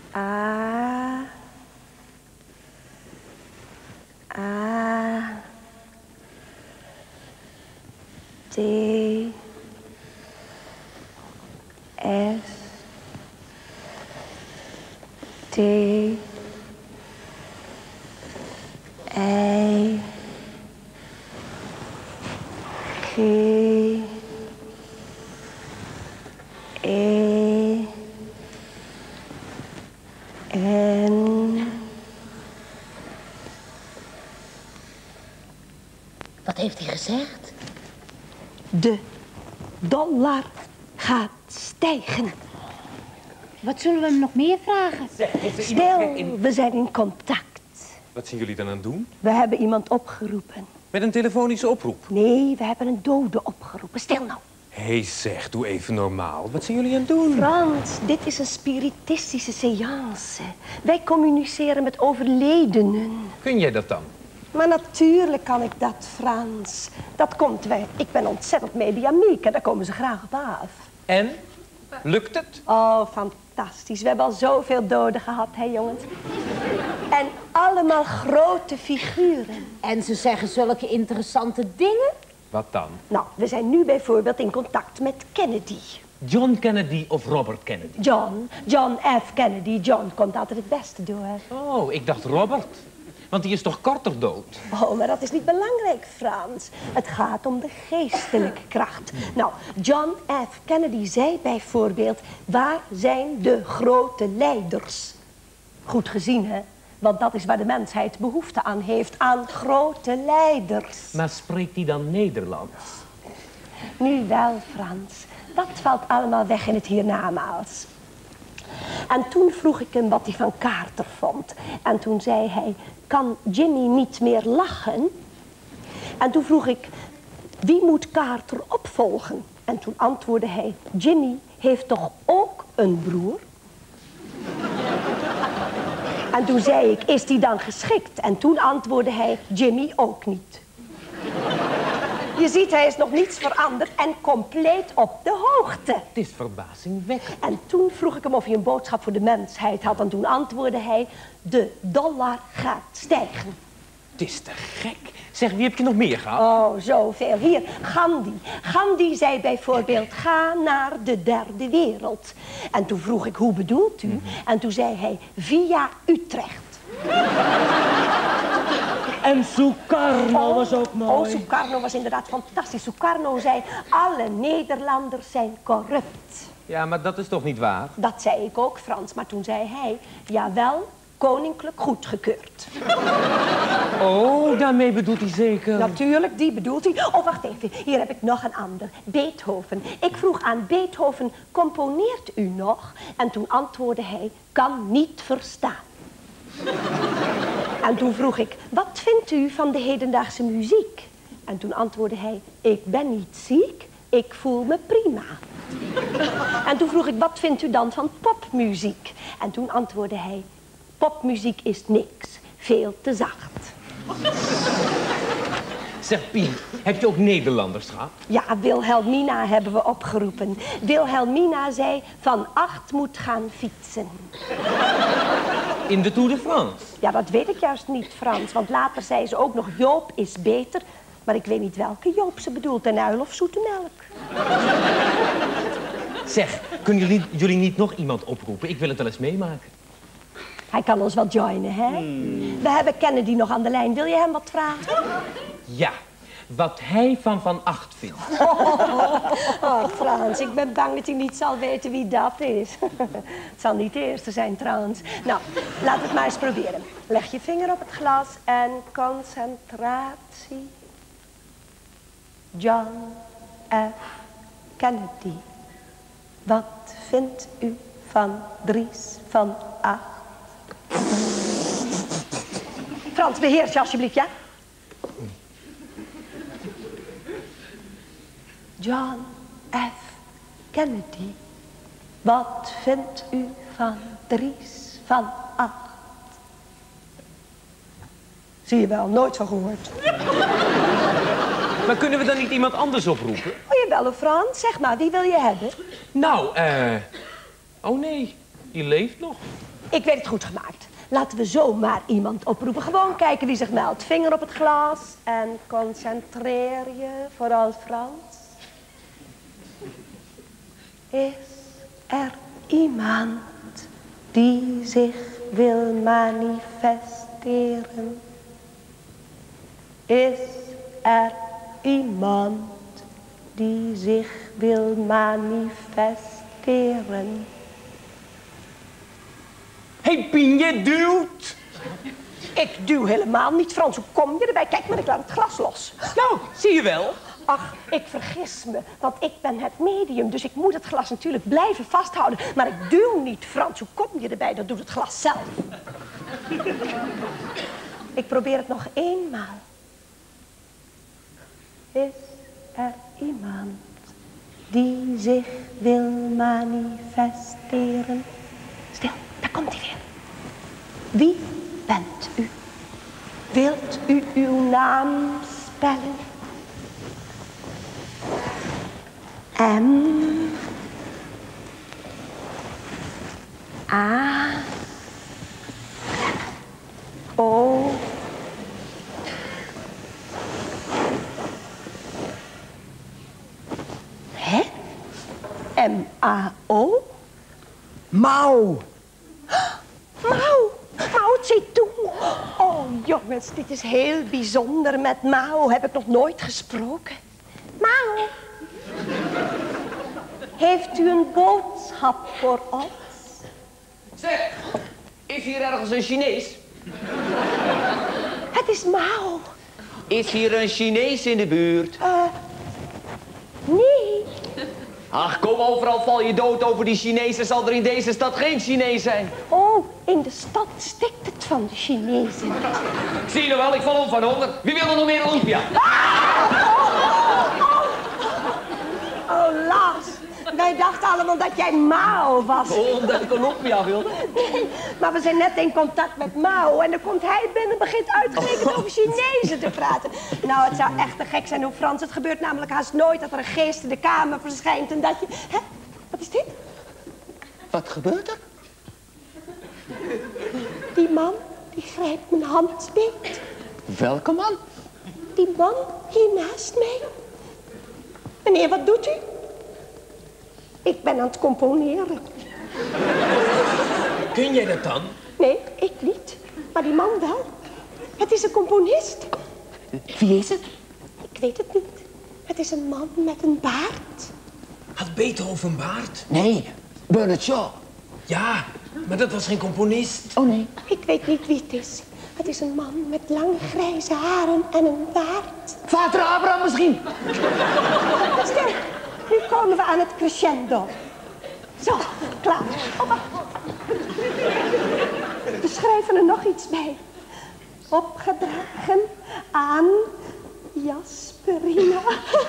A. A. T. S. T. I. G. E. N. Wat heeft hij gezegd? De dollar gaat stijgen. Wat zullen we hem nog meer vragen? Stil, we zijn in contact. Wat zijn jullie dan aan het doen? We hebben iemand opgeroepen. Met een telefonische oproep? Nee, we hebben een dode opgeroepen. Stil nou. Hé zeg, doe even normaal. Wat zijn jullie aan het doen? Frans, dit is een spiritistische séance. Wij communiceren met overledenen. Kun jij dat dan? Maar natuurlijk kan ik dat, Frans. Dat komt wij. Ik ben ontzettend mediamiek en daar komen ze graag op af. En? Lukt het? Oh, fantastisch. We hebben al zoveel doden gehad, hè, jongens? En allemaal grote figuren. En ze zeggen zulke interessante dingen? Wat dan? Nou, we zijn nu bijvoorbeeld in contact met Kennedy. John Kennedy of Robert Kennedy? John F. Kennedy. John komt altijd het beste door. Oh, ik dacht Robert. Want die is toch korter dood? Oh, maar dat is niet belangrijk, Frans. Het gaat om de geestelijke kracht. Nou, John F. Kennedy zei bijvoorbeeld... waar zijn de grote leiders? Goed gezien, hè? Want dat is waar de mensheid behoefte aan heeft. Aan grote leiders. Maar spreekt hij dan Nederlands? Nu wel, Frans. Dat valt allemaal weg in het hiernamaals. En toen vroeg ik hem wat hij van Carter vond. En toen zei hij, kan Jimmy niet meer lachen? En toen vroeg ik, wie moet Carter opvolgen? En toen antwoordde hij, Jimmy heeft toch ook een broer? En toen zei ik, is die dan geschikt? En toen antwoordde hij, Jimmy ook niet. Je ziet, hij is nog niets veranderd en compleet op de hoogte. Het is verbazingwekkend. En toen vroeg ik hem of hij een boodschap voor de mensheid had. En toen antwoordde hij, de dollar gaat stijgen. Het is te gek. Zeg, wie heb je nog meer gehad? Oh, zoveel. Hier, Gandhi. Gandhi zei bijvoorbeeld, ga naar de derde wereld. En toen vroeg ik, hoe bedoelt u? En toen zei hij, via Utrecht. En Sukarno was ook mooi. Oh, Sukarno was inderdaad fantastisch. Sukarno zei, alle Nederlanders zijn corrupt. Ja, maar dat is toch niet waar? Dat zei ik ook, Frans. Maar toen zei hij, jawel, koninklijk goedgekeurd. Oh, daarmee bedoelt hij zeker... Natuurlijk, die bedoelt hij. Oh, wacht even. Hier heb ik nog een ander. Beethoven. Ik vroeg aan Beethoven, componeert u nog? En toen antwoordde hij, kan niet verstaan. En toen vroeg ik, wat vindt u van de hedendaagse muziek? En toen antwoordde hij, ik ben niet ziek, ik voel me prima. En toen vroeg ik, wat vindt u dan van popmuziek? En toen antwoordde hij, popmuziek is niks, veel te zacht. Zeg, Piet, heb je ook Nederlanders gehad? Ja, Wilhelmina hebben we opgeroepen. Wilhelmina zei, van 8 moet gaan fietsen. In de Tour de France? Ja, dat weet ik juist niet, Frans. Want later zei ze ook nog, Joop is beter. Maar ik weet niet welke Joop ze bedoelt, een uil of zoete melk. Zeg, kunnen jullie niet nog iemand oproepen? Ik wil het wel eens meemaken. Hij kan ons wel joinen, hè? We hebben Kennedy nog aan de lijn. Wil je hem wat vragen? Ja, wat hij van 8 vindt. Oh, Frans, ik ben bang dat hij niet zal weten wie dat is. Het zal niet de eerste zijn, trouwens. Nou, laat het maar eens proberen. Leg je vinger op het glas en concentratie. John F. Kennedy. Wat vindt u van Dries van 8? Frans, beheers je alsjeblieft, ja? John F. Kennedy. Wat vindt u van Dries van 8? Zie je wel, nooit van gehoord. Maar kunnen we dan niet iemand anders oproepen? Oh, jawel, Frans. Zeg maar, wie wil je hebben? Nou, oh nee, die leeft nog. Ik weet het goed gemaakt. Laten we zomaar iemand oproepen. Gewoon kijken wie zich meldt. Vinger op het glas en concentreer je, vooral Frans. Is er iemand die zich wil manifesteren? Is er iemand die zich wil manifesteren? Hé, Pien, je duwt. Ik duw helemaal niet, Frans. Hoe kom je erbij? Kijk maar, ik laat het glas los. Nou, zie je wel. Ach, ik vergis me, want ik ben het medium, dus ik moet het glas natuurlijk blijven vasthouden. Maar ik duw niet, Frans. Hoe kom je erbij? Dat doet het glas zelf. Ik probeer het nog eenmaal. Is er iemand die zich wil manifesteren? Stil, daar komt hij weer. Wie bent u? Wilt u uw naam spellen? M A O Hè? M-A-O? Mao. Mao Zedong. Oh jongens, dit is heel bijzonder. Met Mao heb ik nog nooit gesproken. Mao. Heeft u een boodschap voor ons? Zeg, is hier ergens een Chinees? Het is Mao. Is hier een Chinees in de buurt? Nee. Ach, kom, overal val je dood over die Chinezen. Zal er in deze stad geen Chinees zijn? Oh, in de stad stikt het van de Chinezen. Zie je nou wel, ik val om van honger. Wie wil er nog meer Olympia? Oh, Lars. Wij dachten allemaal dat jij Mao was. Oh, omdat ik Olympia wilde. Nee, maar we zijn net in contact met Mao. En dan komt hij binnen en begint uitgerekend over Chinezen te praten. Nou, het zou echt te gek zijn hoe Frans. Het gebeurt namelijk haast nooit dat er een geest in de kamer verschijnt en dat je... Hè? Wat is dit? Wat gebeurt er? Die man, die grijpt mijn hand beet. Welke man? Die man hier naast mij. Meneer, wat doet u? Ik ben aan het componeren. Kun jij dat dan? Nee, ik niet. Maar die man wel. Het is een componist. Wie is het? Ik weet het niet. Het is een man met een baard. Had Beethoven een baard? Nee, Bernard Shaw. Ja, maar dat was geen componist. Oh nee. Ik weet niet wie het is. Het is een man met lange grijze haren en een baard. Vader Abraham misschien? Stil, nu komen we aan het crescendo. Zo, klaar. Oh, wacht. We schrijven er nog iets bij. Opgedragen aan Jasperina.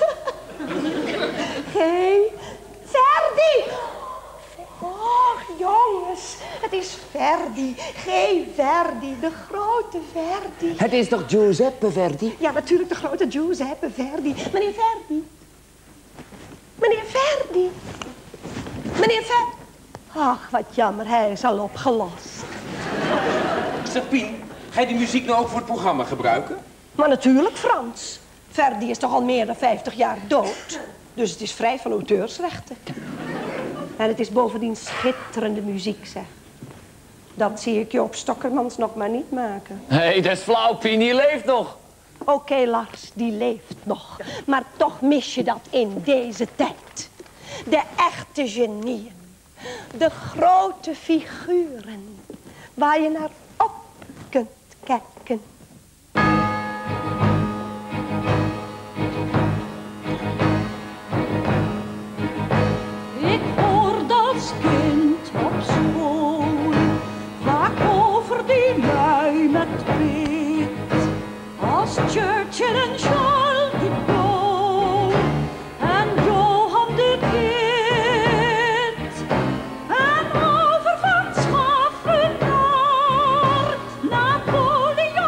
Verdi! Och, jongens, het is Verdi. G. Verdi, de grote Verdi. Het is toch Giuseppe Verdi? Ja, natuurlijk de grote Giuseppe Verdi. Meneer Verdi. Meneer Verdi. Meneer Verdi. Ach, wat jammer, hij is al opgelost. Zeg, Pien, ga je die muziek nou ook voor het programma gebruiken? Maar natuurlijk, Frans. Verdi is toch al meer dan 50 jaar dood. Dus het is vrij van auteursrechten. En het is bovendien schitterende muziek, zeg. Dat zie ik je op Stokkermans nog maar niet maken. Hé, dat is flauw, Pien, die leeft nog. Oké, Lars, die leeft nog. Maar toch mis je dat in deze tijd. De echte genieën. De grote figuren. Waar je naar op kunt kijken. Ik hoorde als kind op school vaak over die lui met wit, als Churchill en Charles de Gaulle en Johan de Witt, en over Van Schaffenaar, Napoleon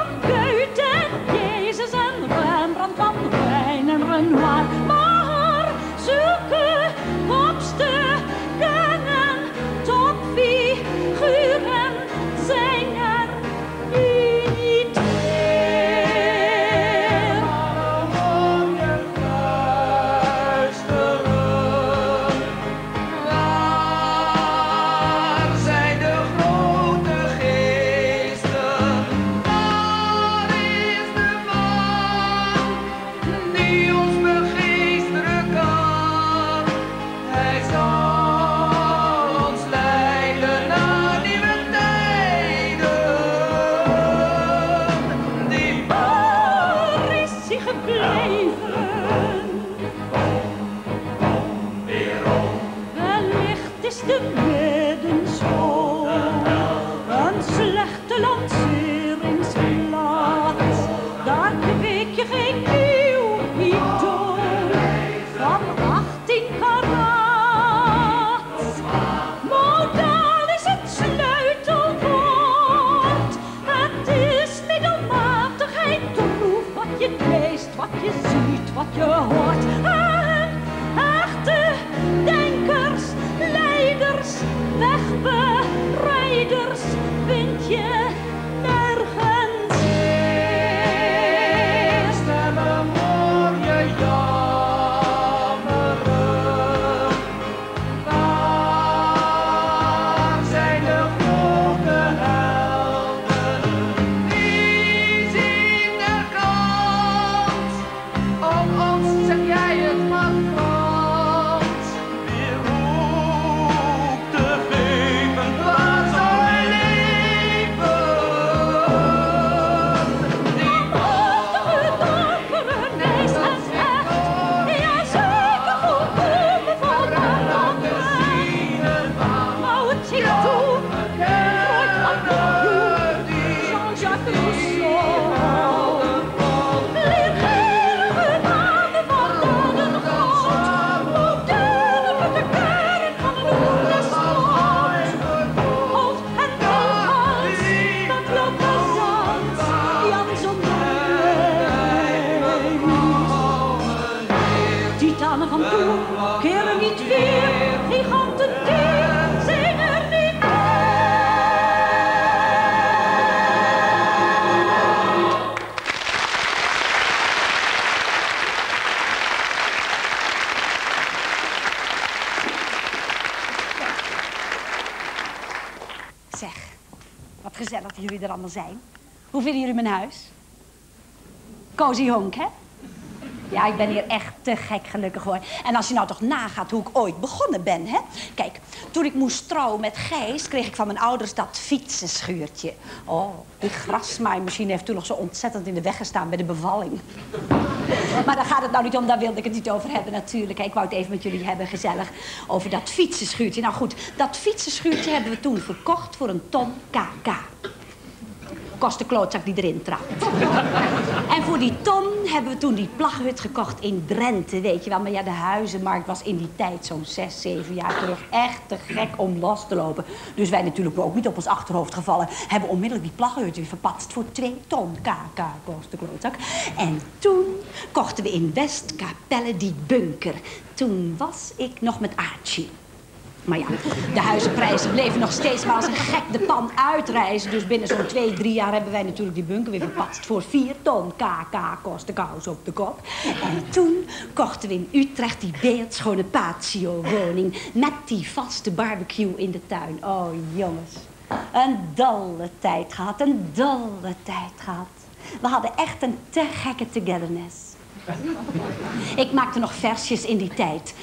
zeg, wat gezellig dat jullie er allemaal zijn. Hoe vinden jullie mijn huis? Cozy honk, hè? Ja, ik ben hier echt te gek gelukkig, hoor. En als je nou toch nagaat hoe ik ooit begonnen ben, hè? Kijk, toen ik moest trouwen met Gijs, kreeg ik van mijn ouders dat fietsenschuurtje. Oh, die grasmaaimachine heeft toen nog zo ontzettend in de weg gestaan bij de bevalling. Maar daar gaat het nou niet om, daar wilde ik het niet over hebben natuurlijk. Ik wou het even met jullie hebben, gezellig, over dat fietsenschuurtje. Nou goed, dat fietsenschuurtje hebben we toen verkocht voor een ton KK. Kost de klootzak die erin trapt. En voor die ton hebben we toen die plaghut gekocht in Drenthe, weet je wel. Maar ja, de huizenmarkt was in die tijd zo'n 6, 7 jaar terug echt te gek om los te lopen. Dus wij natuurlijk ook niet op ons achterhoofd gevallen. Hebben onmiddellijk die plaghut weer verpatst voor 2 ton KK kost de klootzak. En toen kochten we in Westkapelle die bunker. Toen was ik nog met Archie. Maar ja, de huizenprijzen bleven nog steeds maar als een gek de pan uitreizen. Dus binnen zo'n 2, 3 jaar hebben wij natuurlijk die bunker weer verpatst voor 4 ton KK kost de kous op de kop. En toen kochten we in Utrecht die beeldschone patio-woning met die vaste barbecue in de tuin. Oh jongens, een dolle tijd gehad, een dolle tijd gehad. We hadden echt een te gekke togetherness. Ik maakte nog versjes in die tijd.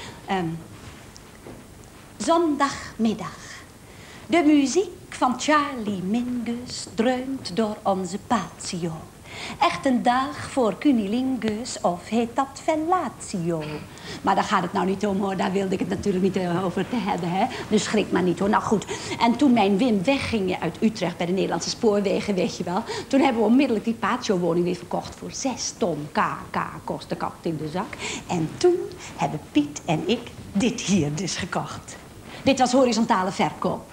Zondagmiddag. De muziek van Charlie Mingus dreunt door onze patio. Echt een dag voor cunilingus, of heet dat fellatio? Maar daar gaat het nou niet om, hoor. Daar wilde ik het natuurlijk niet over te hebben, hè. Dus schrik maar niet, hoor. Nou goed, en toen mijn Wim wegging uit Utrecht bij de Nederlandse Spoorwegen, weet je wel. Toen hebben we onmiddellijk die patio-woning weer verkocht voor 6 ton KK kost de kat in de zak. En toen hebben Piet en ik dit hier dus gekocht. Dit was horizontale verkoop.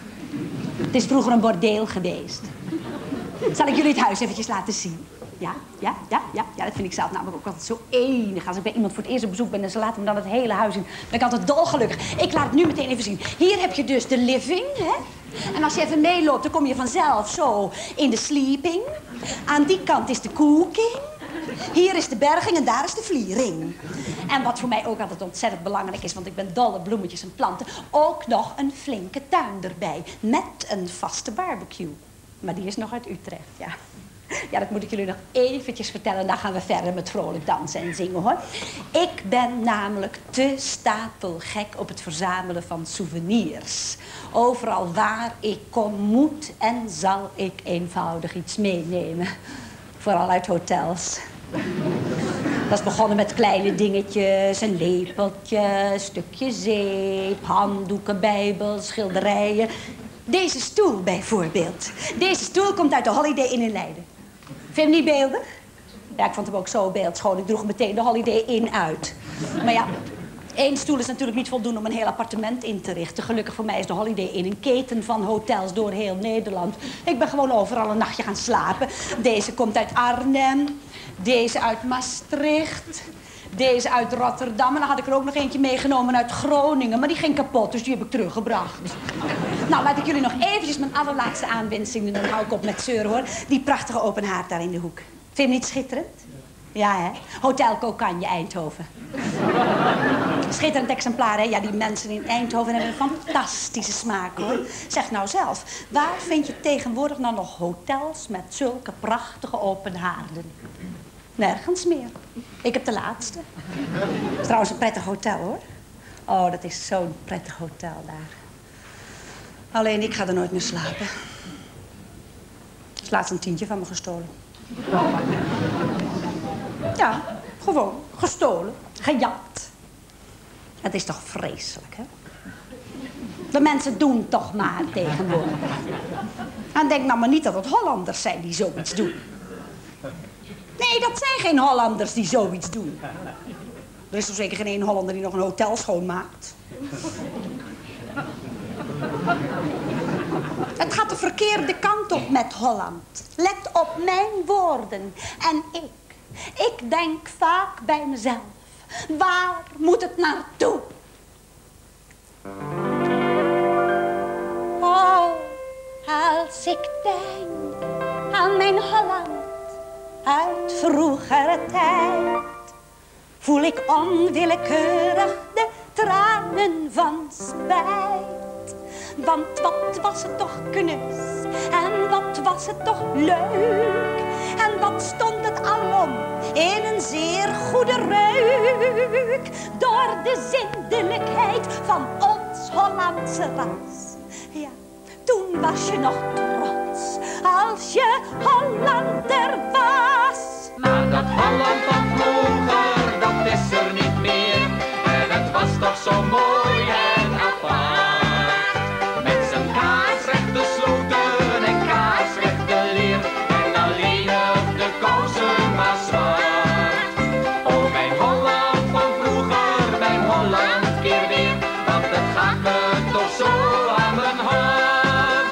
Het is vroeger een bordeel geweest. Zal ik jullie het huis eventjes laten zien? Ja, dat vind ik zelf namelijk ook altijd zo enig. Als ik bij iemand voor het eerst op bezoek ben en ze laten me dan het hele huis in, ben ik altijd dolgelukkig. Ik laat het nu meteen even zien. Hier heb je dus de living, hè? En als je even meeloopt, dan kom je vanzelf zo in de sleeping. Aan die kant is de cooking. Hier is de berging en daar is de vliering. En wat voor mij ook altijd ontzettend belangrijk is, want ik ben dol op bloemetjes en planten, ook nog een flinke tuin erbij. Met een vaste barbecue. Maar die is nog uit Utrecht, ja. Ja, dat moet ik jullie nog eventjes vertellen. En dan gaan we verder met vrolijk dansen en zingen, hoor. Ik ben namelijk te stapelgek op het verzamelen van souvenirs. Overal waar ik kom moet en zal ik eenvoudig iets meenemen. Vooral uit hotels. Dat is begonnen met kleine dingetjes, een lepeltje, een stukje zeep, handdoeken, bijbels, schilderijen. Deze stoel bijvoorbeeld. Deze stoel komt uit de Holiday Inn in Leiden. Vind je hem niet beeldig? Ja, ik vond hem ook zo beeldschoon. Ik droeg meteen de Holiday Inn uit. Maar ja, 1 stoel is natuurlijk niet voldoende om een heel appartement in te richten. Gelukkig voor mij is de Holiday Inn een keten van hotels door heel Nederland. Ik ben gewoon overal een nachtje gaan slapen. Deze komt uit Arnhem. Deze uit Maastricht. Deze uit Rotterdam. En dan had ik er ook nog eentje meegenomen uit Groningen. Maar die ging kapot, dus die heb ik teruggebracht. Nou, laat ik jullie nog eventjes mijn allerlaatste aanwensing doen. Dan hou ik op met zeuren, hoor. Die prachtige open haard daar in de hoek. Vind je hem niet schitterend? Ja, hè? Hotel Kokanje, Eindhoven. Schitterend exemplaar, hè? Ja, die mensen in Eindhoven hebben een fantastische smaak, hoor. Zeg nou zelf, waar vind je tegenwoordig nou nog hotels met zulke prachtige open haarden? Nergens meer. Ik heb de laatste. Het is trouwens een prettig hotel, hoor. Oh, dat is zo'n prettig hotel daar. Alleen, ik ga er nooit meer slapen. Er is laatst een tientje van me gestolen. Ja, gewoon gestolen, gejat. Het is toch vreselijk, hè? De mensen doen toch maar tegenwoordig. En denk nou maar niet dat het Hollanders zijn die zoiets doen. Nee, dat zijn geen Hollanders die zoiets doen. Er is toch zeker geen 1 Hollander die nog een hotel schoonmaakt? Het gaat de verkeerde kant op met Holland. Let op mijn woorden. En ik denk vaak bij mezelf. Waar moet het naartoe? Oh, als ik denk aan mijn Holland uit vroegere tijd, voel ik onwillekeurig de tranen van spijt. Want wat was het toch knus en wat was het toch leuk. En wat stond het alom in een zeer goede reuk. Door de zindelijkheid van ons Hollandse ras. Ja, toen was je nog trots als je Hollander was. Maar dat Holland van vroeger, dat is er niet meer. En het was toch zo mooi en apart. Met zijn kaarsrechte sloten en kaarsrechte leer. En alleen de kousen maar zwart. Oh, mijn Holland van vroeger, mijn Holland keer weer. Want het gaat me toch zo aan mijn hart.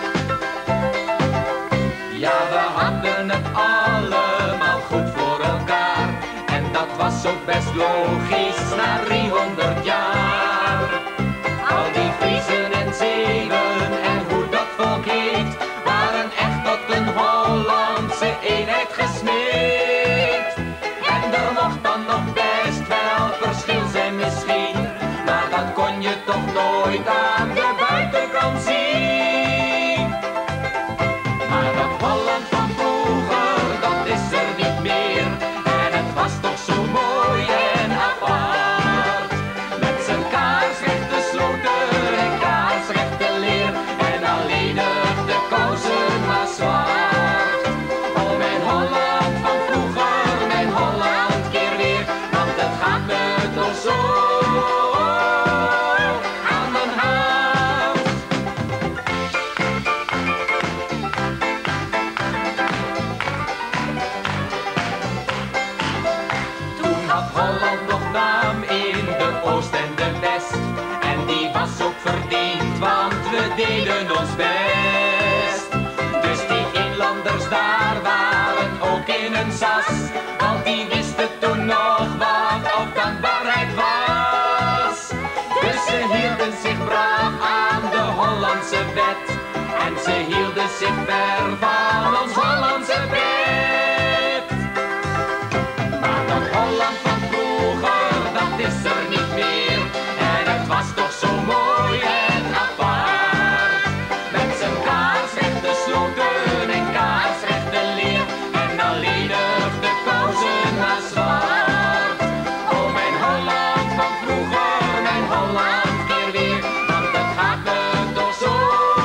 Ja, we hadden het allemaal goed voor elkaar. En dat was ook best logisch na 300 jaar. Al die Friezen en Zeeuwen en hoe dat volk heet, waren echt tot een Hollandse eenheid gesmeed. En er mocht dan nog best wel verschil zijn misschien, maar dat kon je toch nooit aan de buitenkant zien. Maar dat Holland van vroeger, dat is er niet meer. En het was toch zo mooi en apart. Met zijn kaarsrechte sloten en kaarsrechte leer. En alleenig de kousen maar zwart. Oh, mijn Holland van vroeger, mijn Holland keer weer. Want het gaat me toch zo aan mijn hart. Toen had Holland nog naam in de Oost en de West. En die was ook verdiend, want we deden ons best. Dus die inlanders daar waren ook in een sas. Want die wisten toen nog wat of dankbaarheid was. Dus ze hielden zich braaf aan de Hollandse wet. En ze hielden zich ver van ons Hollandse bed. Maar dat Holland van vroeger, dat is er niet meer. En het was toch zo mooi en apart. Met zijn kaarsrechte sloten en kaarsrechte leer. En alleenig de kousen maar zwart. Oh, mijn Holland van vroeger, mijn Holland keer weer. Want het gaat me toch zo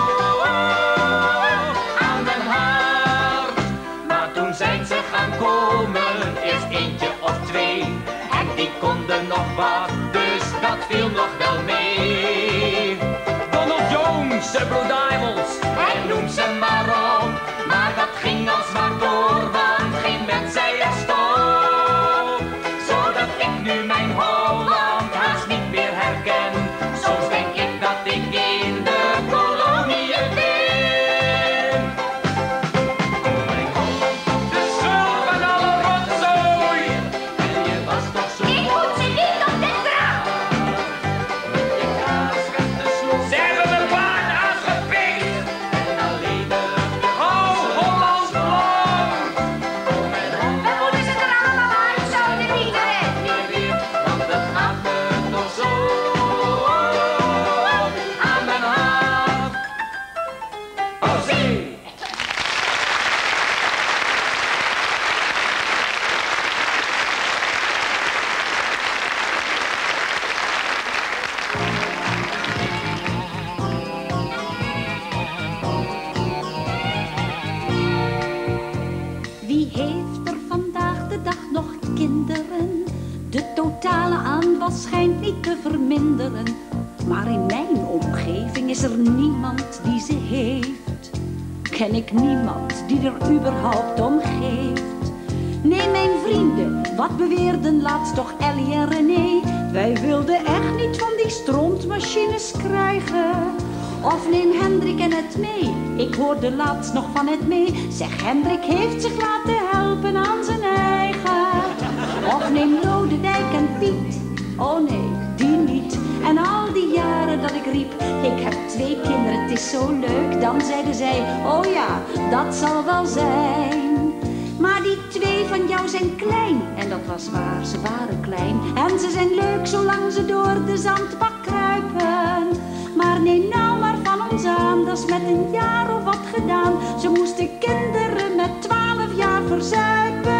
aan mijn hart. Maar toen zijn ze gaan komen, eerst eentje of twee. En die konden nog wat, dus dat viel nog wel mee. Donald Jones, de Blue Devils, en noem ze maar op. Maar dat ging alsmaar door, want geen mens zei er stop. Zodat ik nu mijn Holland haast niet meer herken. Soms denk ik dat ik in de koloniën ben. Oh, mijn Holland van de zon van alle rotzooi. En je was toch zo mooi. Ik moet ze niet op de trap. Met je kaarsrechte sloot. Ze hebben mijn baan aangepikt. En alleen de Holland lang. Oh, mijn Holland. We moeten ze er allemaal uit, zo de wiegeren. Weer, want het gaat me toch zo aan mijn hart. Oh, zie! Wie heeft er vandaag de dag nog kinderen? De totale aanwas schijnt niet te verminderen. Maar in mijn omgeving is er niemand die ze heeft. Ken ik niemand die er überhaupt om geeft. Nee, mijn vrienden, wat beweerden laatst toch Ellie en René? Wij wilden echt niet van die strontmachines krijgen. Of neem Hendrik en het mee. Ik hoorde laatst nog van het mee. Zeg, Hendrik heeft zich laten helpen aan zijn eigen. Of neem Lodewijk en Piet. Oh nee, die niet. En al die jaren dat ik riep, ik heb 2 kinderen, het is zo leuk. Dan zeiden zij, oh ja, dat zal wel zijn. Maar die 2 van jou zijn klein. En dat was waar, ze waren klein. En ze zijn leuk zolang ze door de zandbak kruipen. Maar neem nou maar van s'avonds aan, dat is met een jaar of wat gedaan. Ze moesten kinderen met 12 jaar verzuipen.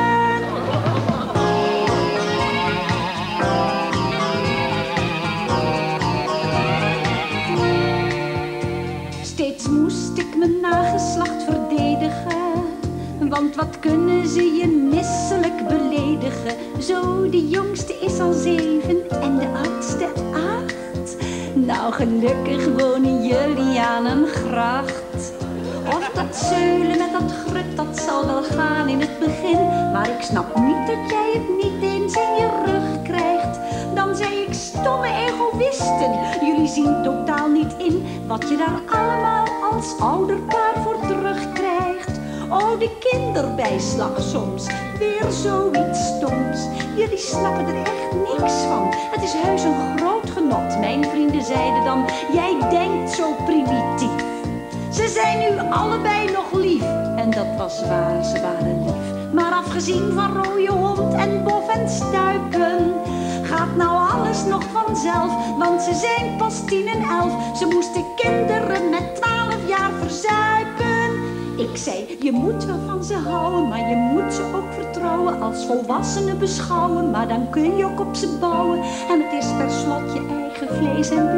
Steeds moest ik mijn nageslacht verdedigen. Want wat kunnen ze je misselijk beledigen? Zo, de jongste is al 7 en de oudste 8. Nou, gelukkig wonen jullie aan een gracht. Of dat zeulen met dat grut, dat zal wel gaan in het begin. Maar ik snap niet dat jij het niet eens in je rug krijgt. Dan zei ik, stomme egoïsten, jullie zien totaal niet in wat je daar allemaal als ouderpaar voor terugkrijgt. Oh, de kinderbijslag soms, weer zoiets stoms. Jullie snappen er echt niks van, het is heus een groot genot. Mijn vrienden zeiden dan, jij denkt zo primitief. Ze zijn nu allebei nog lief, en dat was waar, ze waren lief. Maar afgezien van rode hond en bof en stuipen, gaat nou alles nog vanzelf, want ze zijn pas 10 en 11. Ze moesten kinderen met 12 jaar verzuipen. Ik zei, je moet wel van ze houden, maar je moet ze ook vertrouwen. Als volwassenen beschouwen, maar dan kun je ook op ze bouwen. En het is per slot je eigen vlees en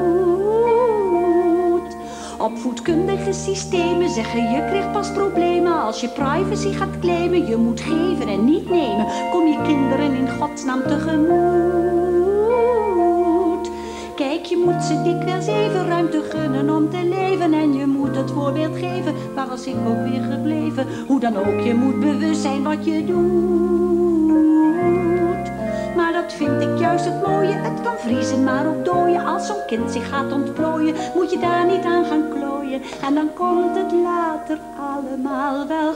bloed. Opvoedkundige systemen zeggen, je krijgt pas problemen als je privacy gaat claimen. Je moet geven en niet nemen, kom je kinderen in godsnaam tegemoet. Kijk, je moet ze dikwijls even ruimte gunnen om te leven. En je moet het voorbeeld geven, waar was ik ook weer gebleven? Hoe dan ook, je moet bewust zijn wat je doet. Maar dat vind ik juist het mooie, het kan vriezen maar ook dooien. Als zo'n kind zich gaat ontplooien, moet je daar niet aan gaan klooien. En dan komt het later allemaal wel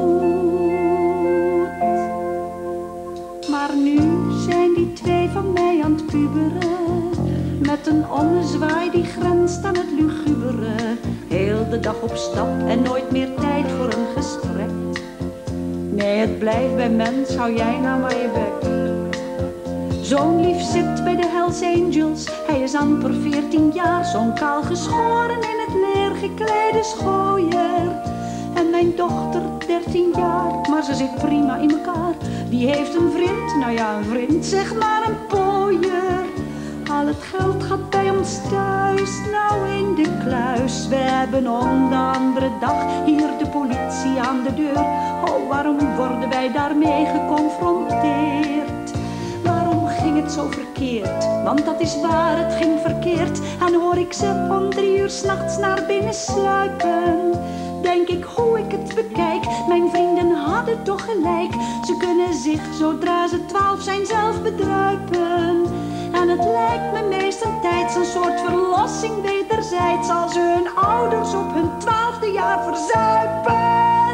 goed. Maar nu zijn die 2 van mij aan het puberen. Met een ommezwaai die grenst aan het lugubere. Heel de dag op stap en nooit meer tijd voor een gesprek. Nee, het blijft bij mens, hou jij nou maar je bek. Zo'n lief zit bij de Hells Angels. Hij is amper 14 jaar, zo'n kaal geschoren in het leer gekleede schooier. En mijn dochter 13 jaar, maar ze zit prima in elkaar. Die heeft een vriend, nou ja een vriend, zeg maar een pooier. Al het geld gaat bij ons thuis, nou in de kluis. We hebben om de andere dag hier de politie aan de deur. Oh, waarom worden wij daarmee geconfronteerd? Waarom ging het zo verkeerd? Want dat is waar, het ging verkeerd. En hoor ik ze om 3 uur 's nachts naar binnen sluipen. Denk ik hoe ik het bekijk, mijn vrienden hadden toch gelijk. Ze kunnen zich, zodra ze 12 zijn, zelf bedruipen. En het lijkt me meestentijds een soort verlossing wederzijds, als ze hun ouders op hun 12e jaar verzuipen.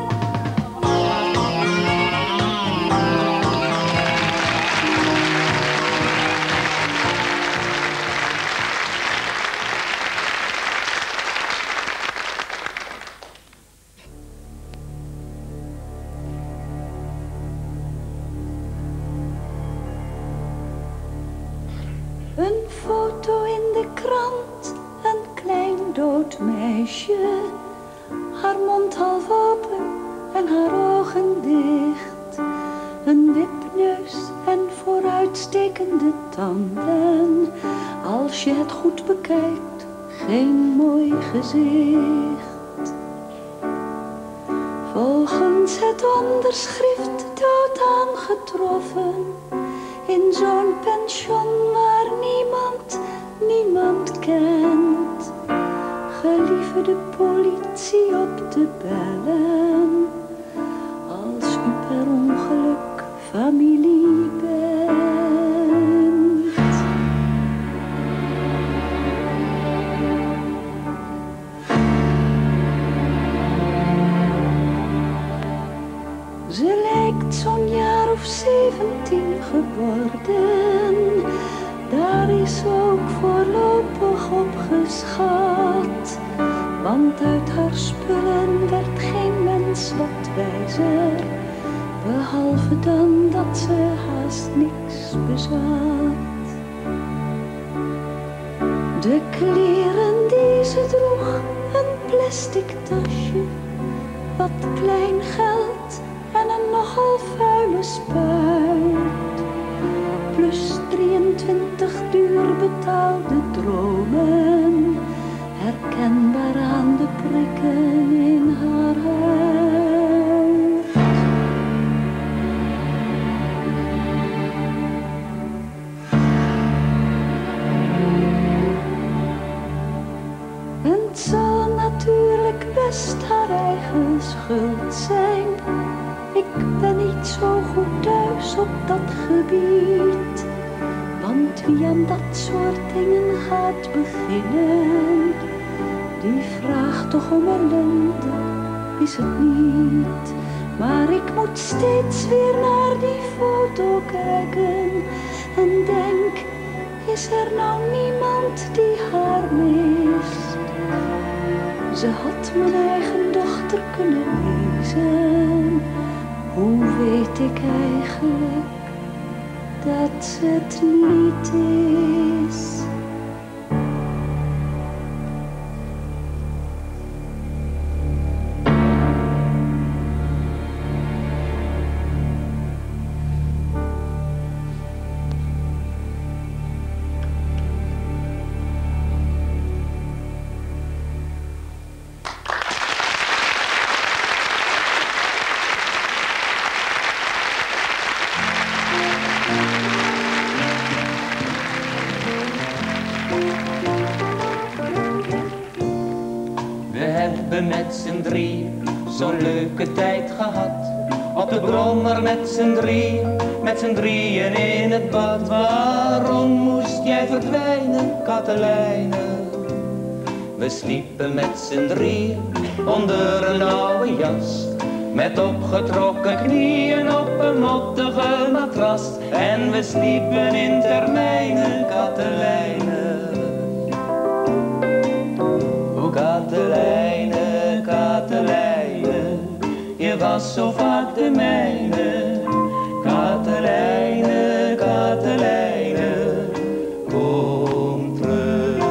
Een foto in de krant, een klein dood meisje. Haar mond half open en haar ogen dicht. Een wipneus en vooruitstekende tanden. Als je het goed bekijkt, geen mooi gezicht. Volgens het onderschrift dood aangetroffen. In zo'n pension waar niemand kent. Gelieve de politie op te bellen, als u per ongeluk familie bent. Ze lijkt zo'n jaar of 17 geworden. Daar is ook voorlopig op geschat. Want uit haar spullen werd geen mens wat wijzer. Behalve dan dat ze haast niks bezat. De kleren die ze droeg plastic tasje, wat klein geld en een nogal vuile spuit. Plus 23 duur betaalde dromen, herkenbaar aan de prikken in haar huid. En het zal natuurlijk best haar eigen schuld zijn. Ik ben niet zo goed thuis op dat gebied. Want wie aan dat soort dingen gaat beginnen, die vraagt toch om ellende, is het niet. Maar ik moet steeds weer naar die foto kijken en denk, is er nou niemand die haar mist? Ze had mijn eigen dochter kunnen wezen. Hoe weet ik eigenlijk dat ze het niet is? Met z'n drieën zo'n leuke tijd gehad. Op de brommer met z'n drieën in het bad. Waarom moest jij verdwijnen, Katelijne? We sliepen met z'n drieën onder een oude jas, met opgetrokken knieën op een mottige matras. En we sliepen in termijnen, Katelijne. O Katelijne, Katelijne, je was zo vaak de mijne. Katelijne, Katelijne, kom terug.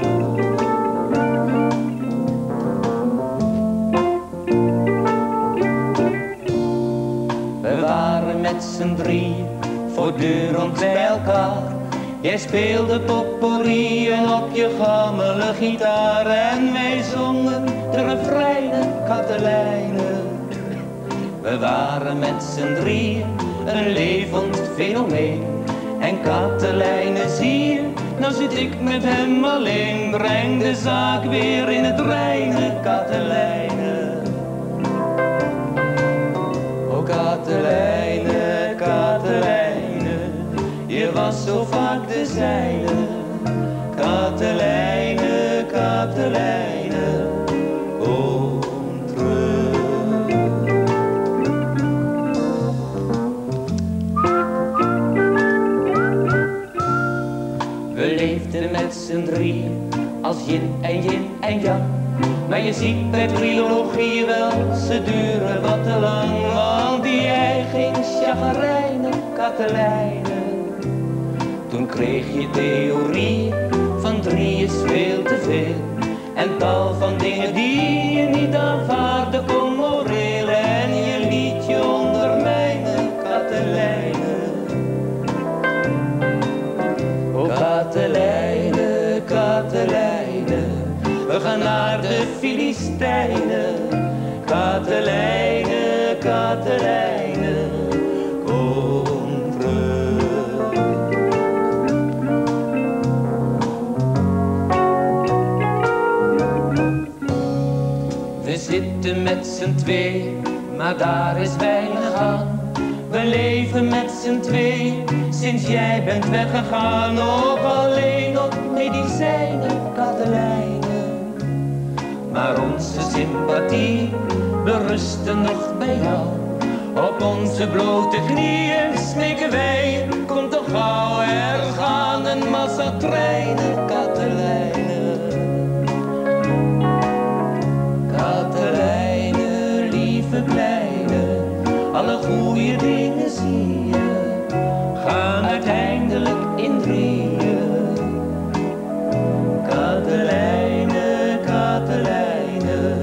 We waren met z'n drieën voortdurend bij elkaar. Jij speelde potpourrieën op je gammele gitaar en wij zongen de refreinen, Katelijne. We waren met z'n drieën een levend fenomeen. En Katelijne, zie je, nou zit ik met hem alleen. Breng de zaak weer in het reine, Katelijne. O Katelijne, Katelijne, je was zo vaak de zijne. Katelijne, Katelijne, kom terug. We leefden met z'n drieën als yin en yang. Maar je ziet bij trilogie wel, ze duren wat te lang. Want jij ging chagrijnen, Katelijne. Toen kreeg je theorie van drie is veel te veel. En tal van dingen die je niet aanvaarden kon moreel. En je liet je ondermijnen, Katelijne. O Katelijne, Katelijne, we gaan naar de Filistijnen. Katelijne, Katelijne, kom terug. We zitten met z'n tweeën, maar daar is weinig aan. We leven met z'n tweeën, sinds jij bent weggegaan. Nog alleen op medicijnen, Katelijne. Maar onze sympathie berusten nog bij jou. Op onze blote knieën smeken wij, kom toch gauw, er gaan een massa treinen, Katelijne. Katelijne, lieve kleine, alle goede dingen zie je, gaan uiteindelijk in drieën. Katelijne, Katelijne,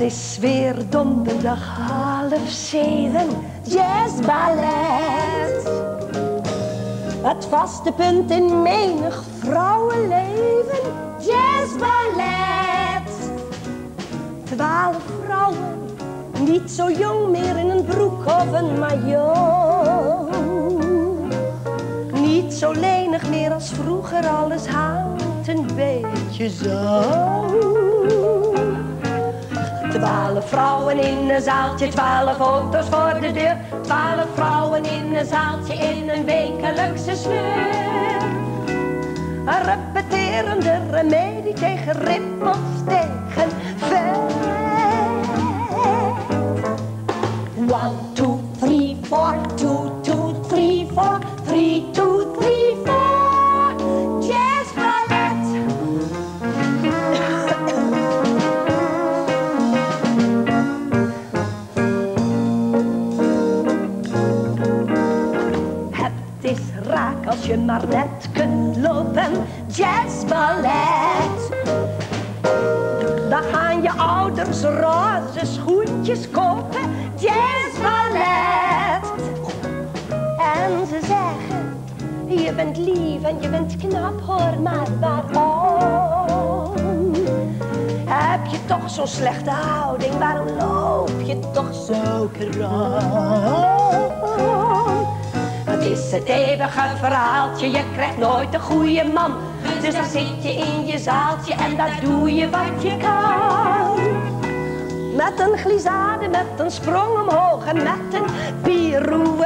is weer donderdag 6:30, jazzballet. Het vaste punt in menig vrouwenleven, jazzballet. 12 vrouwen, niet zo jong meer in een broek of een maillot. Niet zo lenig meer als vroeger, alles hangt een beetje zo. 12 vrouwen in een zaaltje, 12 auto's voor de deur. 12 vrouwen in een zaaltje in een wekelijkse sleur. Een repeterende remedie tegen rimpels, tegen vet. 1, 2, 3, 4, 2, 2, 3, 4, 3, 2, 3, 4. Jazzballet. Het is raak als je maar net kunt lopen, jazzballet. Dan gaan je ouders roze schoentjes kopen, jazzballet. En ze zeggen, je bent lief en je bent knap, hoor maar waarom? Heb je toch zo'n slechte houding, waarom loop je toch zo krom? Het is het eeuwige verhaaltje, je krijgt nooit een goede man. Dus dan zit je in je zaaltje en daar doe je wat je kan. Met een glissade, met een sprong omhoog en met een pirouette.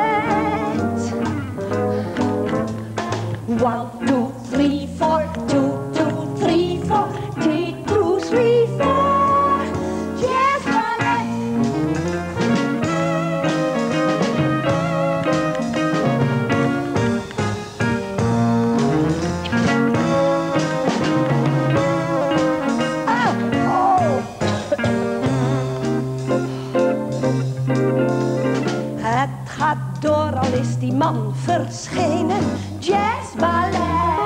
1, 2, 3, 4, 2, 2, 3, 4, 3, 2, 3, 4. Jazzballet. Het gaat door, al is die man verschenen, jazzballet.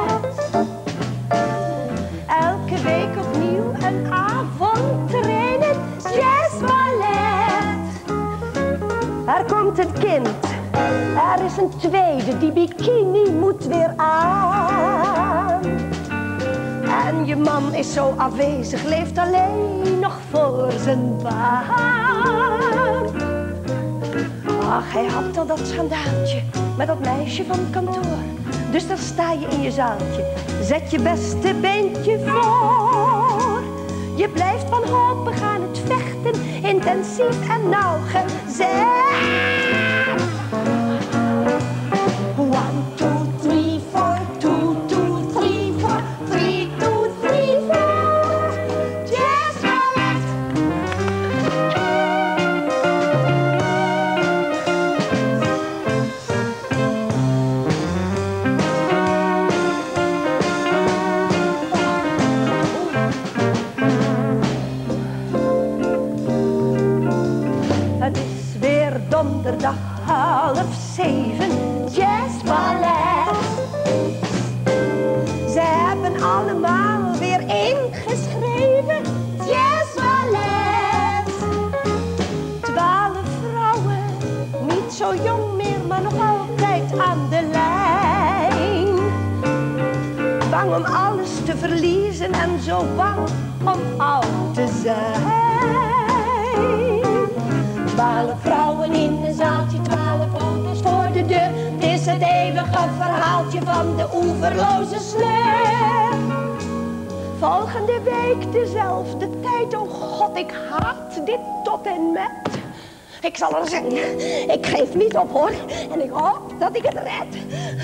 Elke week opnieuw een avond trainen, jazzballet. Er komt een kind, er is een tweede, die bikini moet weer aan. En je man is zo afwezig, leeft alleen nog voor zijn baan. Ach, hij had al dat schandaaltje met dat meisje van het kantoor. Dus daar sta je in je zaaltje, zet je beste beentje voor. Je blijft van hoop, we gaan het vechten, intensief en nauwgezet. 1, 2, 3, 4, 2, 2, 3, 4, 3, 2, 3, 4. Jazzballet. Het is weer donderdag 6:30, jazzballet. Ze hebben allemaal weer ingeschreven, jazzballet. 12 vrouwen, niet zo jong meer, maar nog altijd aan de lijn. Bang om alles te verliezen en zo bang om oud te zijn. 12 vrouwen in een zaaltje, 12 auto's voor de deur. Het is het eeuwige verhaaltje van de oeverloze sleur. Volgende week dezelfde tijd, oh God, ik haat dit tot en met. Ik zal er zijn, ik geef niet op hoor, en ik hoop dat ik het red.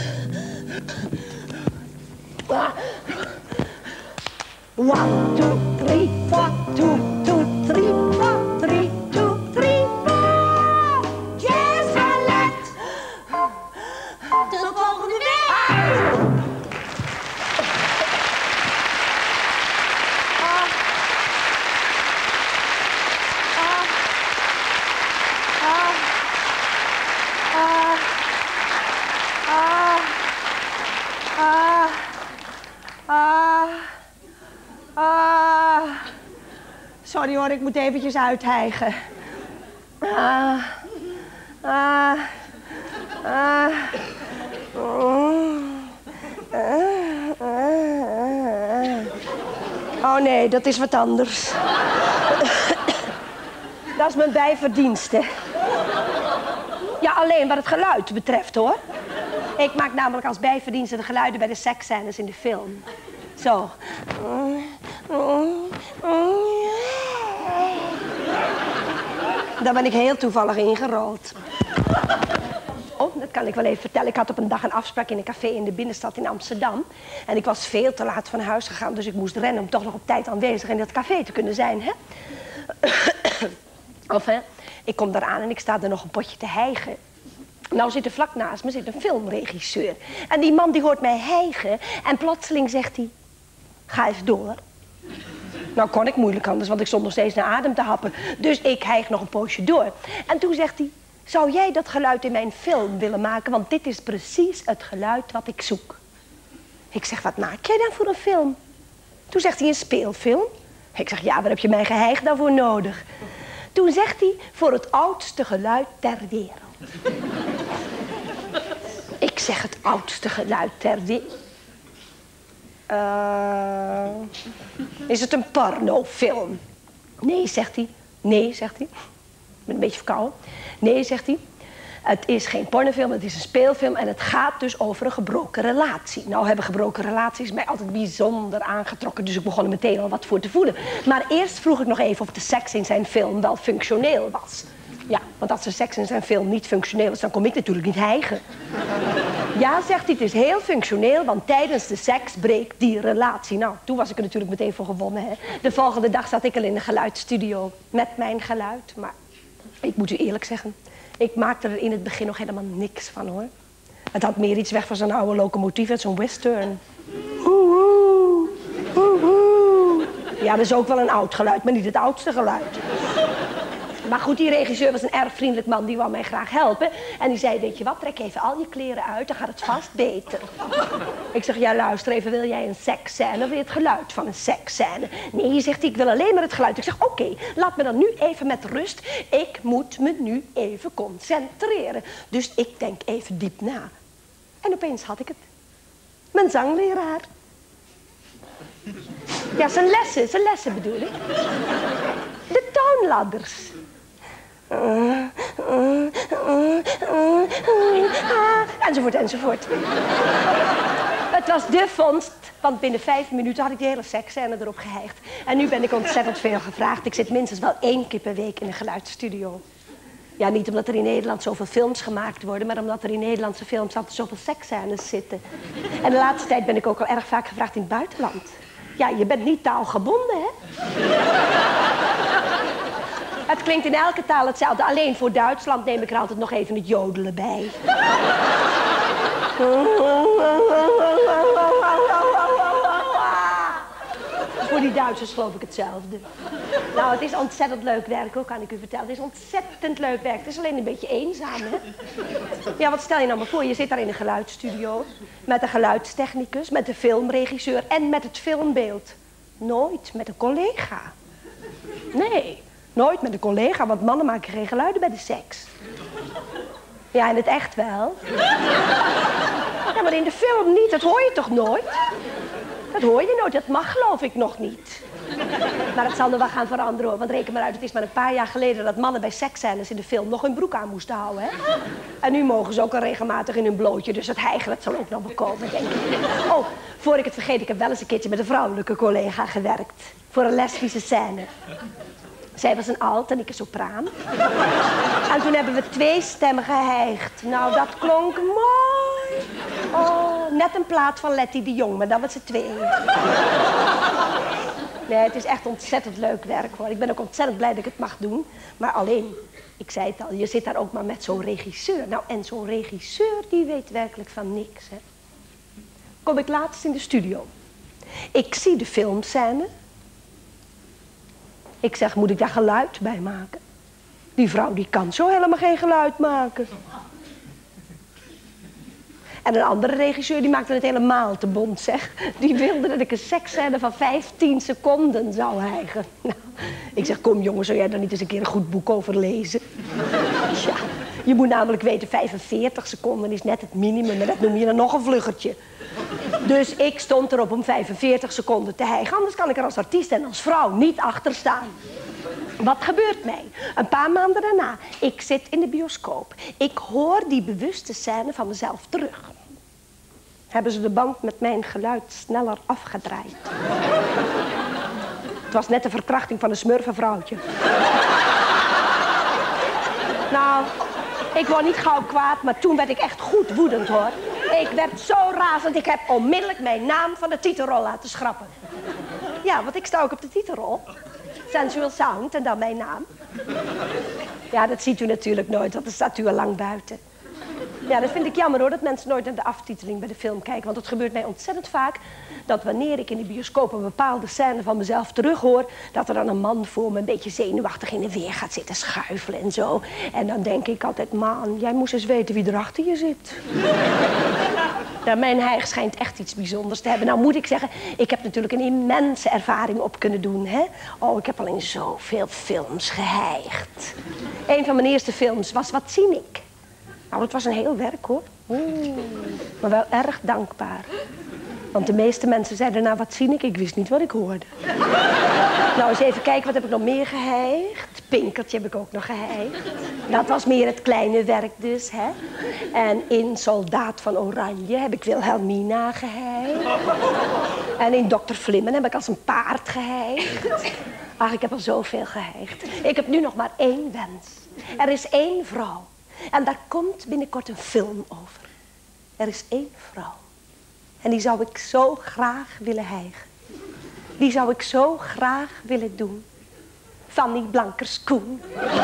1, 2, 3, 4, 2, 2, 3, 4, 3, 2, 3, 4. Jazzballet. Tot volgende week. Sorry hoor, ik moet eventjes uithijgen. Oh nee, dat is wat anders. Dat is mijn bijverdienste. Ja, alleen wat het geluid betreft, hoor. Ik maak namelijk als bijverdienste de geluiden bij de seksscènes in de film. Zo. Daar ben ik heel toevallig ingerold. Oh, dat kan ik wel even vertellen. Ik had op een dag een afspraak in een café in de binnenstad in Amsterdam. En ik was veel te laat van huis gegaan, dus ik moest rennen om toch nog op tijd aanwezig in dat café te kunnen zijn, hè? Ik kom daar aan en ik sta er nog een potje te hijgen. Nou zit er vlak naast me een filmregisseur. En die man die hoort mij hijgen en plotseling zegt hij... Ga eens door. Nou kon ik moeilijk anders, want ik stond nog steeds naar adem te happen. Dus ik hijg nog een poosje door. En toen zegt hij... Zou jij dat geluid in mijn film willen maken? Want dit is precies het geluid wat ik zoek. Ik zeg, wat maak jij dan voor een film? Toen zegt hij, een speelfilm. Ik zeg, ja, waar heb je mijn gehijg dan voor nodig? Toen zegt hij, voor het oudste geluid ter wereld. Ik zeg, het oudste geluid ter wereld. Is het een pornofilm? Nee, zegt hij. Nee, zegt hij. Ik ben een beetje verkouden. Nee, zegt hij. Het is geen pornofilm, het is een speelfilm en het gaat dus over een gebroken relatie. Nou hebben gebroken relaties mij altijd bijzonder aangetrokken, dus ik begon er meteen al wat voor te voelen. Maar eerst vroeg ik nog even of de seks in zijn film wel functioneel was. Ja, want als de seks in zijn film niet functioneel is, dan kom ik natuurlijk niet hijgen. Ja, zegt hij, het is heel functioneel, want tijdens de seks breekt die relatie. Nou, toen was ik er natuurlijk meteen voor gewonnen, hè. De volgende dag zat ik al in de geluidsstudio met mijn geluid, maar ik moet u eerlijk zeggen, ik maakte er in het begin nog helemaal niks van, hoor. Het had meer iets weg van zo'n oude locomotief uit zo'n western. Ja, dat is ook wel een oud geluid, maar niet het oudste geluid. Maar goed, die regisseur was een erg vriendelijk man, die wou mij graag helpen. En die zei, weet je wat, trek even al je kleren uit, dan gaat het vast beter. Ik zeg, ja luister even, wil jij een seksscène of wil je het geluid van een seksscène? Nee, zegt hij, ik wil alleen maar het geluid. Ik zeg, oké, laat me dan nu even met rust. Ik moet me nu even concentreren. Dus ik denk even diep na. En opeens had ik het. Mijn zangleraar. Ja, zijn lessen bedoel ik. De toonladders. Enzovoort, enzovoort. Het was de vondst, want binnen 5 minuten had ik die hele seksscène erop gehijgd. En nu ben ik ontzettend veel gevraagd. Ik zit minstens wel 1 keer per week in een geluidsstudio. Ja, niet omdat er in Nederland zoveel films gemaakt worden, maar omdat er in Nederlandse films altijd zoveel seksscènes zitten. En de laatste tijd ben ik ook al erg vaak gevraagd in het buitenland. Ja, je bent niet taalgebonden, hè? Het klinkt in elke taal hetzelfde. Alleen voor Duitsland neem ik er altijd nog even het jodelen bij. Voor die Duitsers geloof ik hetzelfde. Nou, het is ontzettend leuk werk, hoor, kan ik u vertellen. Het is ontzettend leuk werk. Het is alleen een beetje eenzaam, hè? Ja, wat stel je nou maar voor? Je zit daar in een geluidsstudio met een geluidstechnicus, met de filmregisseur en met het filmbeeld. Nooit met een collega. Nee, nooit met een collega, want mannen maken geen geluiden bij de seks. Ja, in het echt wel. Ja, maar in de film niet, dat hoor je toch nooit? Dat hoor je nooit, dat mag geloof ik nog niet. Maar het zal er wel gaan veranderen, hoor. Want reken maar uit, het is maar een paar jaar geleden dat mannen bij seksscènes in de film nog hun broek aan moesten houden, hè? En nu mogen ze ook al regelmatig in hun blootje, dus het hijgen, dat zal ook nog wel komen, denk ik. Oh, voor ik het vergeet, ik heb wel eens een keertje met een vrouwelijke collega gewerkt. Voor een lesbische scène. Zij was een alt en ik een sopraan. En toen hebben we 2 stemmen gehijgd. Nou, dat klonk mooi. Oh, net een plaat van Letty de Jong, maar dan met z'n 2. Nee, het is echt ontzettend leuk werk, hoor. Ik ben ook ontzettend blij dat ik het mag doen. Maar alleen, ik zei het al, je zit daar ook maar met zo'n regisseur. Nou, en zo'n regisseur, die weet werkelijk van niks, hè. Kom ik laatst in de studio. Ik zie de filmscène. Ik zeg, moet ik daar geluid bij maken? Die vrouw die kan zo helemaal geen geluid maken. En een andere regisseur die maakte het helemaal te bont, zeg. Die wilde dat ik een seksscène van 15 seconden zou hijgen. Nou, ik zeg, kom jongen, zou jij daar niet eens een keer een goed boek over lezen? Ja, je moet namelijk weten, 45 seconden is net het minimum. En dat noem je dan nog een vluggertje. Dus ik stond erop om 45 seconden te hijgen. Anders kan ik er als artiest en als vrouw niet achter staan. Wat gebeurt mij? Een paar maanden daarna, ik zit in de bioscoop. Ik hoor die bewuste scène van mezelf terug. Hebben ze de band met mijn geluid sneller afgedraaid. Het was net de verkrachting van een smurfenvrouwtje. Nou, ik word niet gauw kwaad, maar toen werd ik echt goed woedend, hoor. Ik werd zo razend, ik heb onmiddellijk mijn naam van de titelrol laten schrappen. Ja, want ik sta ook op de titelrol. Sensual Sound en dan mijn naam. Ja, dat ziet u natuurlijk nooit, want dan staat u al lang buiten. Ja, dat vind ik jammer hoor, dat mensen nooit naar de aftiteling bij de film kijken. Want het gebeurt mij ontzettend vaak dat wanneer ik in de bioscoop een bepaalde scène van mezelf terughoor, dat er dan een man voor me een beetje zenuwachtig in de weer gaat zitten schuifelen en zo. En dan denk ik altijd, man, jij moest eens weten wie er achter je zit. Ja, mijn hijg schijnt echt iets bijzonders te hebben. Nou moet ik zeggen, ik heb natuurlijk een immense ervaring op kunnen doen, hè. Oh, ik heb al in zoveel films gehijgd. Een van mijn eerste films was Wat zie ik? Nou, het was een heel werk, hoor. Maar wel erg dankbaar. Want de meeste mensen zeiden, nou, wat zie ik? Ik wist niet wat ik hoorde. Nou, eens even kijken, wat heb ik nog meer gehijgd? Pinkertje heb ik ook nog gehijgd. Dat was meer het kleine werk dus, hè. En in Soldaat van Oranje heb ik Wilhelmina gehijgd. En in Dr. Vlimmen heb ik als een paard gehijgd. Ach, ik heb al zoveel gehijgd. Ik heb nu nog maar één wens. Er is één vrouw. En daar komt binnenkort een film over. Er is één vrouw. En die zou ik zo graag willen hijgen. Die zou ik zo graag willen doen. Fanny Blankers-Koen.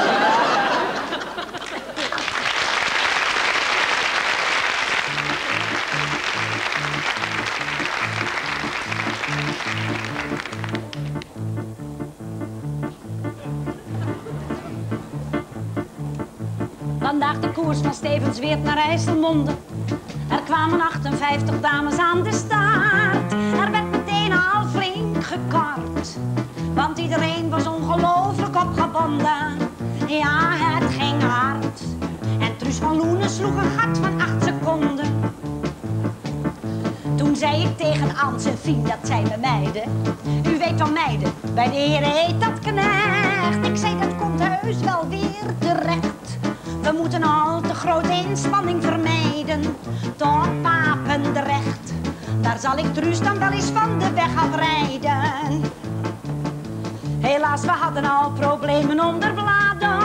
Vandaag de koers van Stevensweert naar IJsselmonde. Er kwamen 58 dames aan de staart. Er werd meteen al flink gekort, want iedereen was ongelooflijk opgebonden. Ja, het ging hard. En Truus van Loenen sloeg een gat van 8 seconden. Toen zei ik tegen Ans en Fien, dat zijn we meiden. U weet wel meiden, bij de heren heet dat knecht. Ik zei, dat komt heus wel weer terecht. We moeten al te grote inspanning vermijden. Tot Papendrecht. Daar zal ik Truus dan wel eens van de weg afrijden. Helaas, we hadden al problemen onder bladen.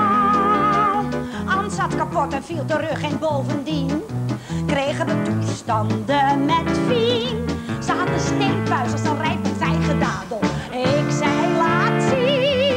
Ans zat kapot en viel terug en bovendien kregen we toestanden met Fien. Ze had een steenpuis als een rijpe vijgedadel. Ik zei, laat zien.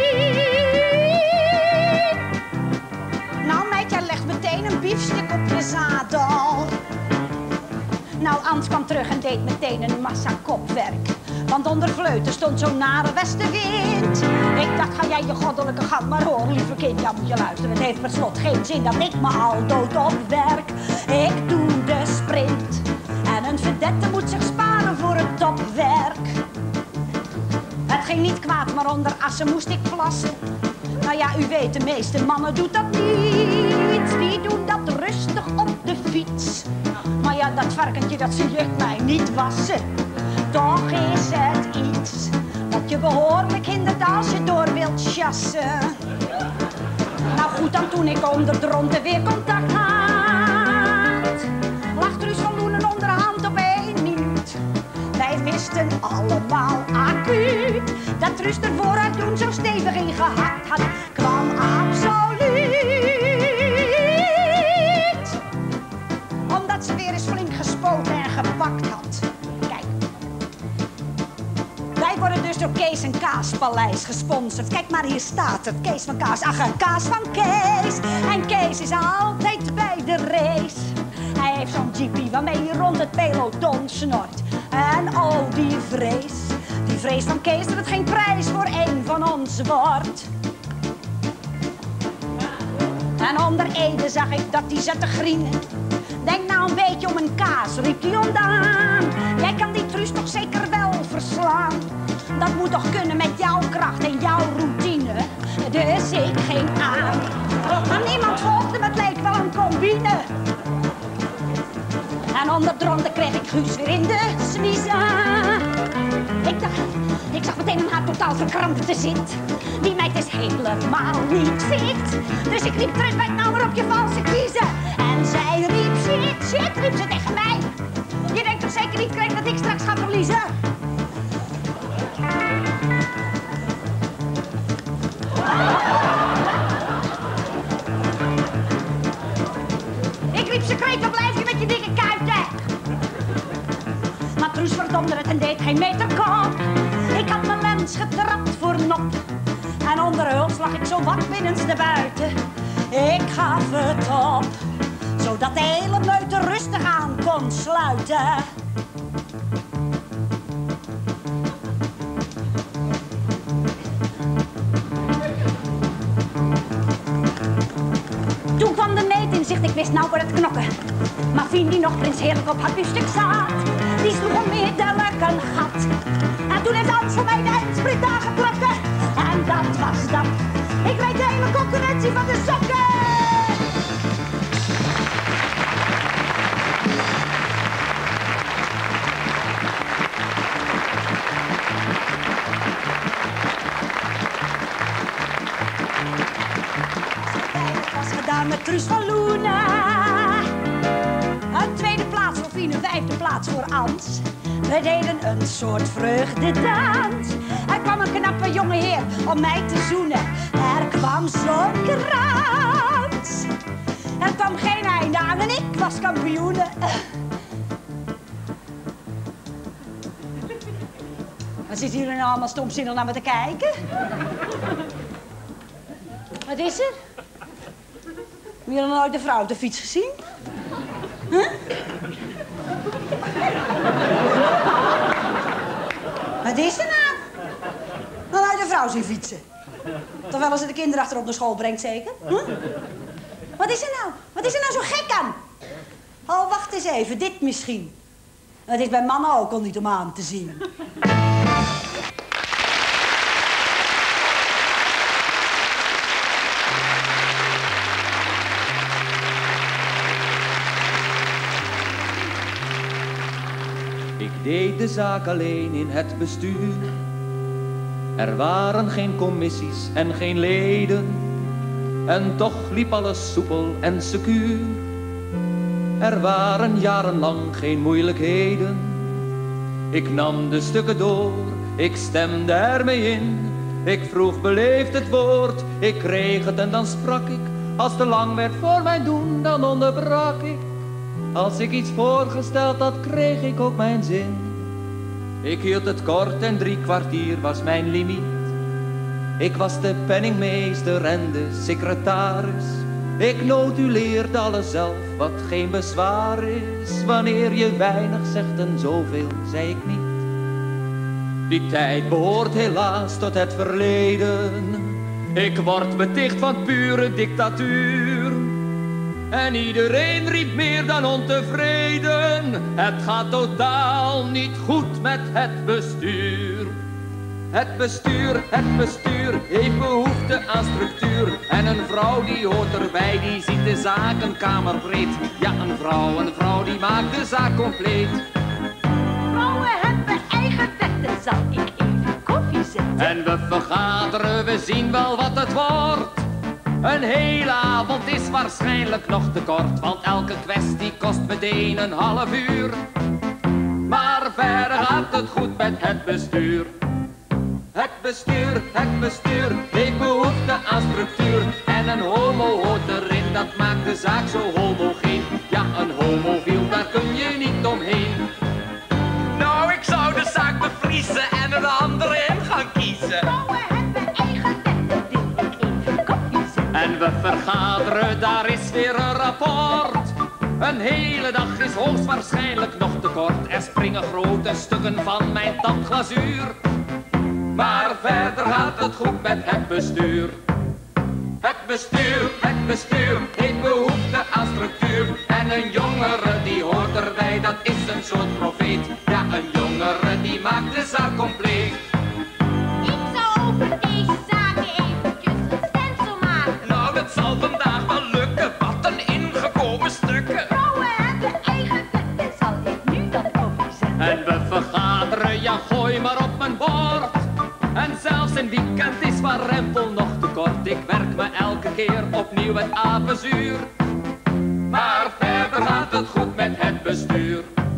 Nou meid, jij legt meteen een biefstuk op je zadel. Nou, Ans kwam terug en deed meteen een massa kopwerk. Want onder vleuten stond zo'n nare westenwind. Ik dacht, ga jij je goddelijke gang maar horen, lieve kind. Ja, moet je luisteren, het heeft per slot geen zin dat ik me al dood opwerk. Ik doe de sprint. En een vedette moet zich sparen voor het topwerk. Het ging niet kwaad, maar onder assen moest ik plassen. Nou ja, u weet, de meeste mannen doen dat niet. Die doen dat rustig op de fiets. Maar ja, dat varkentje, dat zie ik mij niet wassen. Toch is het iets wat je behoorlijk hindert als je door wilt chassen. Nou goed, dan toen ik onder de ronde weer contact had, lag Truus van Loenen onderhand op 1 minuut. Wij wisten allemaal acuut dat Truus er vooruit toen zo stevig in gehakt had. Kwam absoluut omdat ze weer eens flink gespoten en gepakt had. Kijk, wij worden dus door Kees en Kaaspaleis gesponsord. Kijk maar, hier staat het, Kees van Kaas. Ach, een kaas van Kees. En Kees is altijd bij de race. Hij heeft zo'n jeepie waarmee hij rond het peloton snort. En oh, die vrees van Kees dat het geen prijs voor één van ons wordt. En onder Ede zag ik dat die zat te grienen. Denk nou nou een beetje om een kaas, riep die ondaan. Jij kan die truus toch zeker wel verslaan. Dat moet toch kunnen met jouw kracht en jouw routine. Dus ik ging aan. Maar niemand volgde me, het leek wel een combine. En onder dronken kreeg ik Guus weer in de smiezen. Ik zag meteen aan haar totaal verkrampt te zit. Die meid is helemaal niet fit. Dus ik riep terug, bij nou maar op je valse kiezen. En zij riep shit, riep ze tegen mij. Je denkt toch zeker niet, Kreek, dat ik straks ga verliezen? Ik riep ze, Kreek, waar blijf je met je dikke kuiten? Maar Truus verdomde het en deed geen meter kop. Ik had mijn lens getrapt voor nop. En onder huls lag ik zo wat binnenste buiten. Ik gaf het op, zodat de hele meute rustig aan kon sluiten. Toen kwam de meid in zicht, ik wist nou voor het knokken. Maar Fien die nog prins heerlijk op haar biefstuk zat, die sloeg onmiddellijk een gat. En toen heeft Hans voor mij de eindsprint aangetrokken. En dat was dat. Ik weet de hele concurrentie van de sokken. Met Truus van Loenen. Een tweede plaats voor Fien, een vijfde plaats voor Ans. We deden een soort vreugdedans. Er kwam een knappe jonge heer om mij te zoenen. Er kwam zo'n krans. Er kwam geen einde aan en ik was kampioen. Wat zitten jullie nou allemaal stomzinnig naar me te kijken? Wat is er? Heb je nog nooit de vrouw op de fiets gezien? Huh? Wat is er nou? Dan uit de vrouw zien fietsen. Terwijl als ze de kinderen achterop naar school brengt, zeker? Huh? Wat is er nou? Wat is er nou zo gek aan? Oh, wacht eens even. Dit misschien. Het is bij mannen ook al niet om aan te zien. Ik deed de zaak alleen in het bestuur. Er waren geen commissies en geen leden. En toch liep alles soepel en secuur. Er waren jarenlang geen moeilijkheden. Ik nam de stukken door, ik stemde ermee in. Ik vroeg beleefd het woord, ik kreeg het en dan sprak ik. Als te lang werd voor mijn doen, dan onderbrak ik. Als ik iets voorgesteld had, kreeg ik ook mijn zin. Ik hield het kort en 3 kwartier was mijn limiet. Ik was de penningmeester en de secretaris. Ik notuleerde alles zelf, wat geen bezwaar is. Wanneer je weinig zegt en zoveel, zei ik niet. Die tijd behoort helaas tot het verleden. Ik word beticht van pure dictatuur. En iedereen riep meer dan ontevreden. Het gaat totaal niet goed met het bestuur. Het bestuur heeft behoefte aan structuur. En een vrouw die hoort erbij, die ziet de zaak een kamer breed. Ja, een vrouw die maakt de zaak compleet. Vrouwen hebben eigen wetten, zal ik even koffie zetten? En we vergaderen, we zien wel wat het wordt. Een hele avond is waarschijnlijk nog te kort, want elke kwestie kost meteen een half uur. Maar verder gaat het goed met het bestuur. Het bestuur heeft behoefte aan structuur. En een homo hoort erin, dat maakt de zaak zo homogeen. Ja, een homofiel, daar kun je niet omheen. Nou, ik zou de zaak bevriezen en een andere in gaan kiezen. Vrouwen hebben eigen wetten, wil ik even koffie zetten? En we vergaderen, daar is weer een rapport. Een hele dag is hoogstwaarschijnlijk nog te kort. Er springen grote stukken van mijn tandglazuur. Maar verder gaat het goed met het bestuur. Het bestuur heeft behoefte behoefte aan structuur. En een jongere die hoort erbij, dat is een soort profeet. Ja, een jongere die maakt de zaak compleet. Ik zou over deze zaken eventjes een stencil maken. Nou, dat zal vandaag wel lukken. Wat een ingekomen stukken. Vrouwen hebben eigen wetten, zal ik nu dan koffie zetten. En we vergaderen, ja gooi maar op mijn bord. En zelfs een weekend is van Rempel nog te kort. Ik werk me elke keer opnieuw het apenzuur. Maar verder gaat het goed met het bestuur.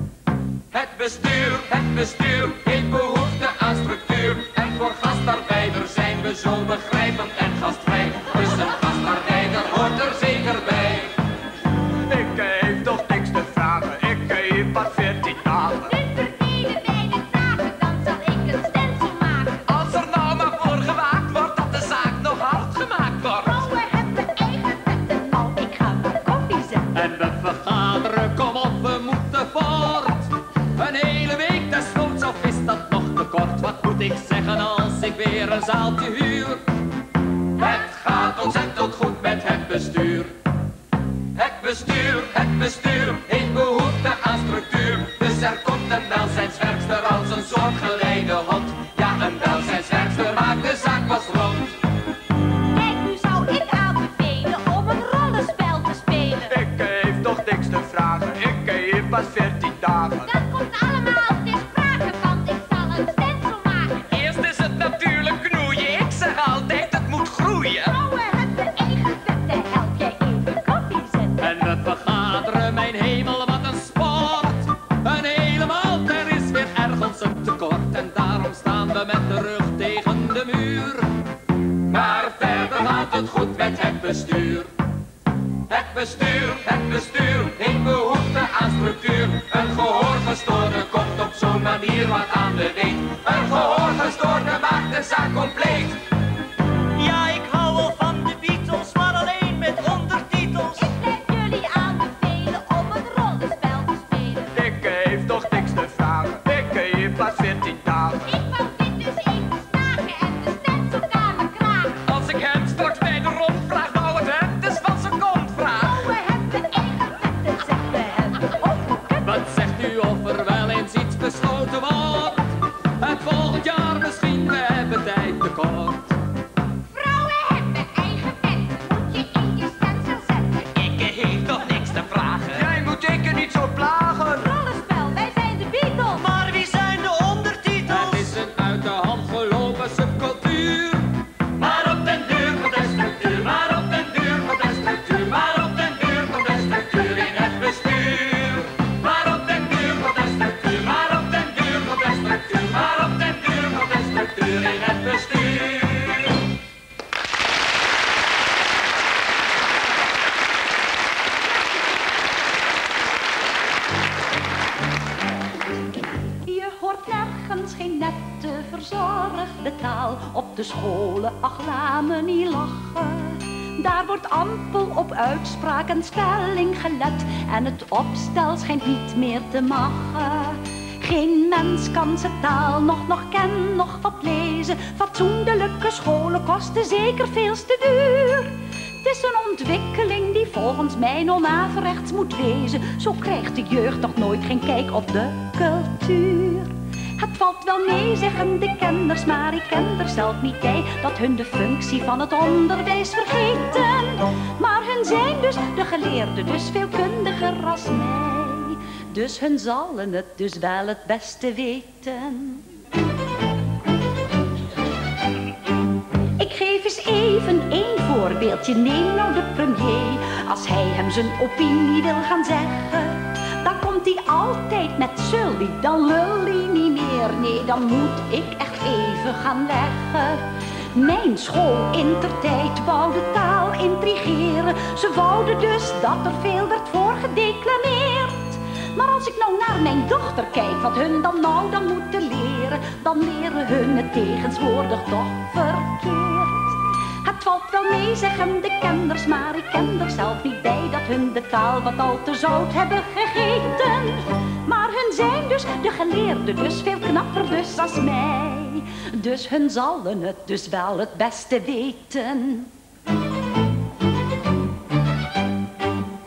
Het bestuur heeft behoefte aan structuur. En voor gastarbeiders zijn we zo begrijpend en gastvrij. Dus een gastarbeider hoort er zeker bij. Ik heb toch niks te vragen. Ik heb pas 14 dagen. Dus verdienen wij de vragen, dan zal ik een stencil maken. Als er nou maar voor gewaakt wordt dat de zaak nog hard gemaakt wordt. Vrouwen hebben eigen wetten, nou ik ga maar koffie zetten. En we vergaderen, kom op, we moeten voort. Een hele week desnoods, of is dat nog te kort? Wat moet ik zeggen als ik weer een zaaltje huur? Het gaat ontzettend goed met het bestuur. Het bestuur heeft behoefte aan structuur. Dus er komt een welzijnswerkster als een soortgeleide hond. Ja, een welzijnswerkster maakt de zaak pas rond. Kijk, nu zou ik aanbevelen om een rollenspel te spelen. Ik heb toch niks te vragen. Ik heb pas 14 dagen. Dat komt allemaal ter sprake, want ik zal een stencil maken. Eerst is het natuurlijk knoeien. Ik zeg altijd het moet groeien. Vrouwen hebben eigen wetten, help jij even koffie zetten. En we vergaderen, mijn hemel, wat een sport. Een hele maand, er is weer ergens een tekort. En daarom staan we met de rug tegen de muur. Maar verder gaat het goed met het bestuur. Het bestuur heeft behoefte aan structuur. Een gehoorgestoorde komt op zo'n manier wat aan de weet. Een gehoorgestoorde maakt de zaak compleet. Ja, ik hou wel van de Beatles, maar alleen met ondertitels. Ik blijf jullie aanbevelen om een rollenspel te spelen. Ik heb toch niks te vragen. Ik heb pas 14 dagen. Ik wou dit dus even snagen en de stencilkamer kraken. Als ik hem straks bij de rond vraag, nou het hem dus van zijn kont vraag. Vrouwen hebben eigen wetten, zegt de hebben opgekut. Wat zegt u of er wel eens iets besloten wordt? Het volgend jaar misschien, we hebben tijd tekort. Vrouwen hebben eigen wetten, moet je in je stencil zetten. Ik heb toch niks te vragen. Jij moet ik er niet zo plagen. Rollenspel, wij zijn de Beatles. Maar wie zijn de ondertitels? Het is een uit de hand gelopen subcultuur. Maar op den duur komt de structuur, maar op den duur komt de structuur, maar op den duur komt de structuur in het bestuur. Maar op den duur komt de structuur, maar op den duur komt de structuur, maar op den duur komt de structuur in het bestuur. Je hoort nergens geen nette verzorgde taal. Op de scholen, ach laat me niet lachen. Daar wordt ampel op uitspraak en spelling gelet. En het opstel schijnt niet meer te machen. Geen mens kan zijn taal nog kennen, nog wat lezen. Fatsoenlijke scholen kosten zeker veel te duur. Het is een ontwikkeling die volgens mij onaverechts moet wezen. Zo krijgt de jeugd toch nooit geen kijk op de cultuur. Het valt wel mee, zeggen de kenners, maar ik ken er zelf niet bij dat hun de functie van het onderwijs vergeten. Maar hun zijn dus de geleerden, dus veel kundiger als mij. Dus hun zullen het dus wel het beste weten. Ik geef eens even één voorbeeldje. Neem nou de premier. Als hij hem zijn opinie wil gaan zeggen, dan komt hij altijd met sully. Dan lul hij niet meer. Nee, dan moet ik echt even gaan leggen. Mijn school intertijd wou de taal intrigeren. Ze wouden dus dat er veel werd voorgedeclameerd. Maar als ik nou naar mijn dochter kijk, wat hun dan nou dan moeten leren, dan leren hun het tegenwoordig toch verkeerd. Het valt wel mee, zeggen de kenners, maar ik ken er zelf niet bij dat hun de taal wat al te zout hebben gegeten. Maar hun zijn dus de geleerden, dus veel knapper dus als mij. Dus hun zullen het dus wel het beste weten.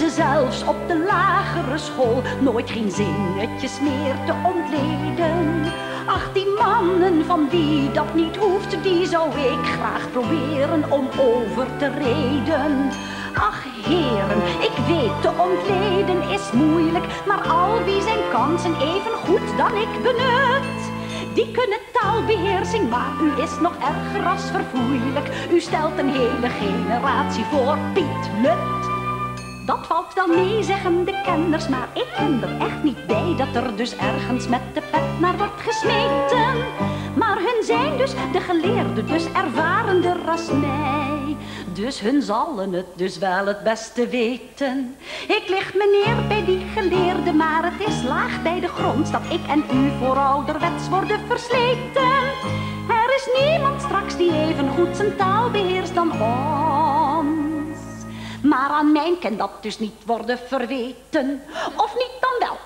ze zelfs op de lagere school nooit geen zinnetjes meer te ontleden. Ach, die mannen van wie dat niet hoeft, die zou ik graag proberen om over te reden. Ach heren, ik weet te ontleden is moeilijk, maar al wie zijn kansen even goed dan ik benut, die kunnen taalbeheersing, maar u is nog erger als verfoeilijk. U stelt een hele generatie voor Piet Lut. Dat valt wel mee, zeggen de kenners, maar ik ken er echt niet bij dat er dus ergens met de pet naar wordt gesmeten. Maar hun zijn dus de geleerden, dus ervarender als mij. Dus hun zallen het dus wel het beste weten. Ik lig me neer bij die geleerden, maar het is laag bij de grond dat ik en u voor ouderwets worden versleten. Er is niemand straks die even goed zijn taal beheerst dan ons. Maar aan mij kan dat dus niet worden verweten. Of niet dan wel?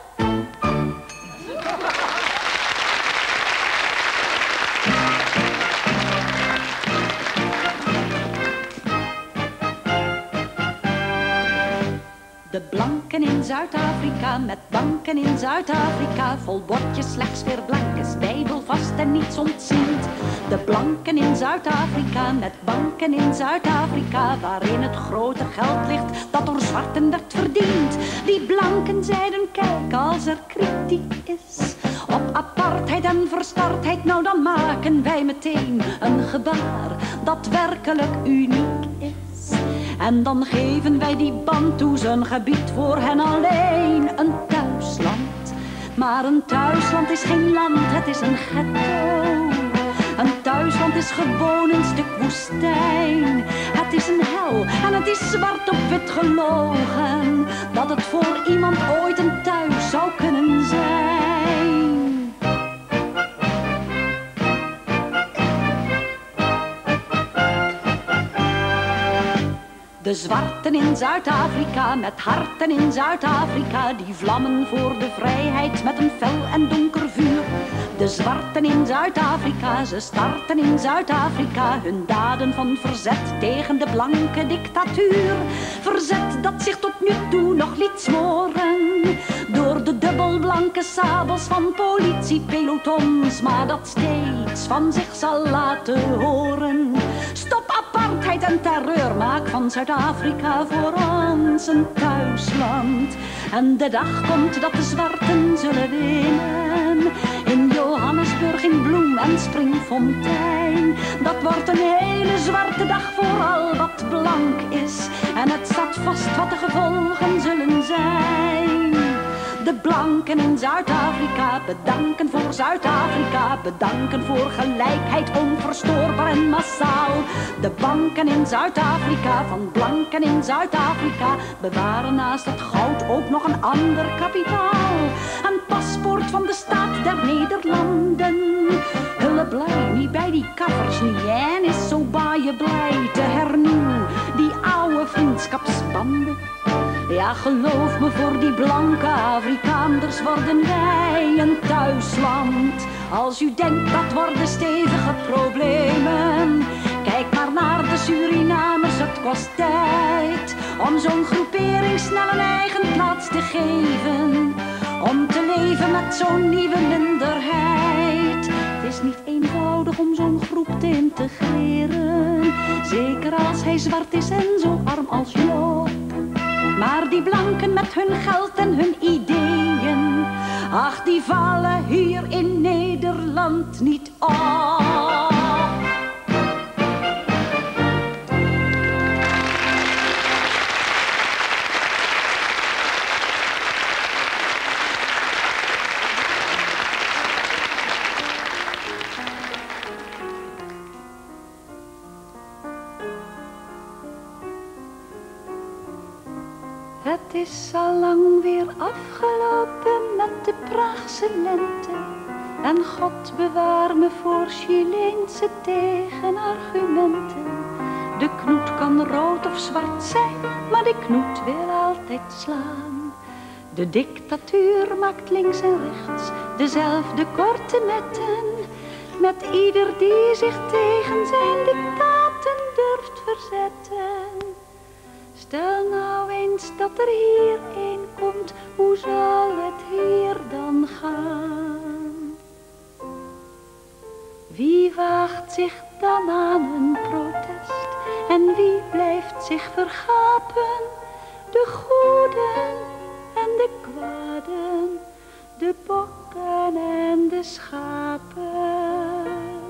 De blanken in Zuid-Afrika, met banken in Zuid-Afrika, vol bordjes slechts weer blankes, bijbelvast en niets ontziend. De blanken in Zuid-Afrika, met banken in Zuid-Afrika, waarin het grote geld ligt dat door zwarten werd verdiend. Die blanken zeiden, kijk, als er kritiek is op apartheid en verstardheid, nou dan maken wij meteen een gebaar dat werkelijk uniek is. En dan geven wij die Bantoes een gebied voor hen alleen, een thuisland. Maar een thuisland is geen land, het is een ghetto. Een thuisland is gewoon een stuk woestijn. Het is een hel en het is zwart op wit gelogen dat het voor iemand ooit een thuis zou kunnen zijn. De zwarten in Zuid-Afrika, met harten in Zuid-Afrika, die vlammen voor de vrijheid met een fel en donker vuur. De zwarten in Zuid-Afrika, ze starten in Zuid-Afrika hun daden van verzet tegen de blanke dictatuur. Verzet dat zich tot nu toe nog liet smoren door de dubbelblanke sabels van politiepelotons, maar dat steeds van zich zal laten horen. Stop apartheid en terreur, maak van Zuid-Afrika voor ons een thuisland. En de dag komt dat de zwarten zullen winnen, in Johannesburg, in Bloem en Springfontein. Dat wordt een hele zwarte dag voor al wat blank is, en het staat vast wat de gevolgen zullen zijn. De blanken in Zuid-Afrika bedanken voor Zuid-Afrika, bedanken voor gelijkheid onverstoorbaar en massaal. De banken in Zuid-Afrika, van blanken in Zuid-Afrika, bewaren naast het goud ook nog een ander kapitaal. Een paspoort van de staat der Nederlanden. Hulle blij niet bij die kaffers niet en is zo baie blij te hernieuwen die oude vriendschapsbanden. Ja, geloof me, voor die blanke Afrikaanders worden wij een thuisland. Als u denkt dat worden stevige problemen, kijk maar naar de Surinamers, het kost tijd om zo'n groepering snel een eigen plaats te geven, om te leven met zo'n nieuwe minderheid. Het is niet eenvoudig om zo'n groep te integreren, zeker als hij zwart is en zo arm als Joop. Maar die blanken met hun geld en hun ideeën, ach, die vallen hier in Nederland niet op. Het is al lang weer afgelopen met de Praagse lente. En God bewaar me voor Chileense tegenargumenten. De knoet kan rood of zwart zijn, maar de knoet wil altijd slaan. De dictatuur maakt links en rechts dezelfde korte metten, met ieder die zich tegen zijn dictaten durft verzetten. Stel nou eens dat er hier een komt, hoe zal het hier dan gaan? Wie waagt zich dan aan een protest en wie blijft zich vergapen? De goeden en de kwaden, de bokken en de schapen.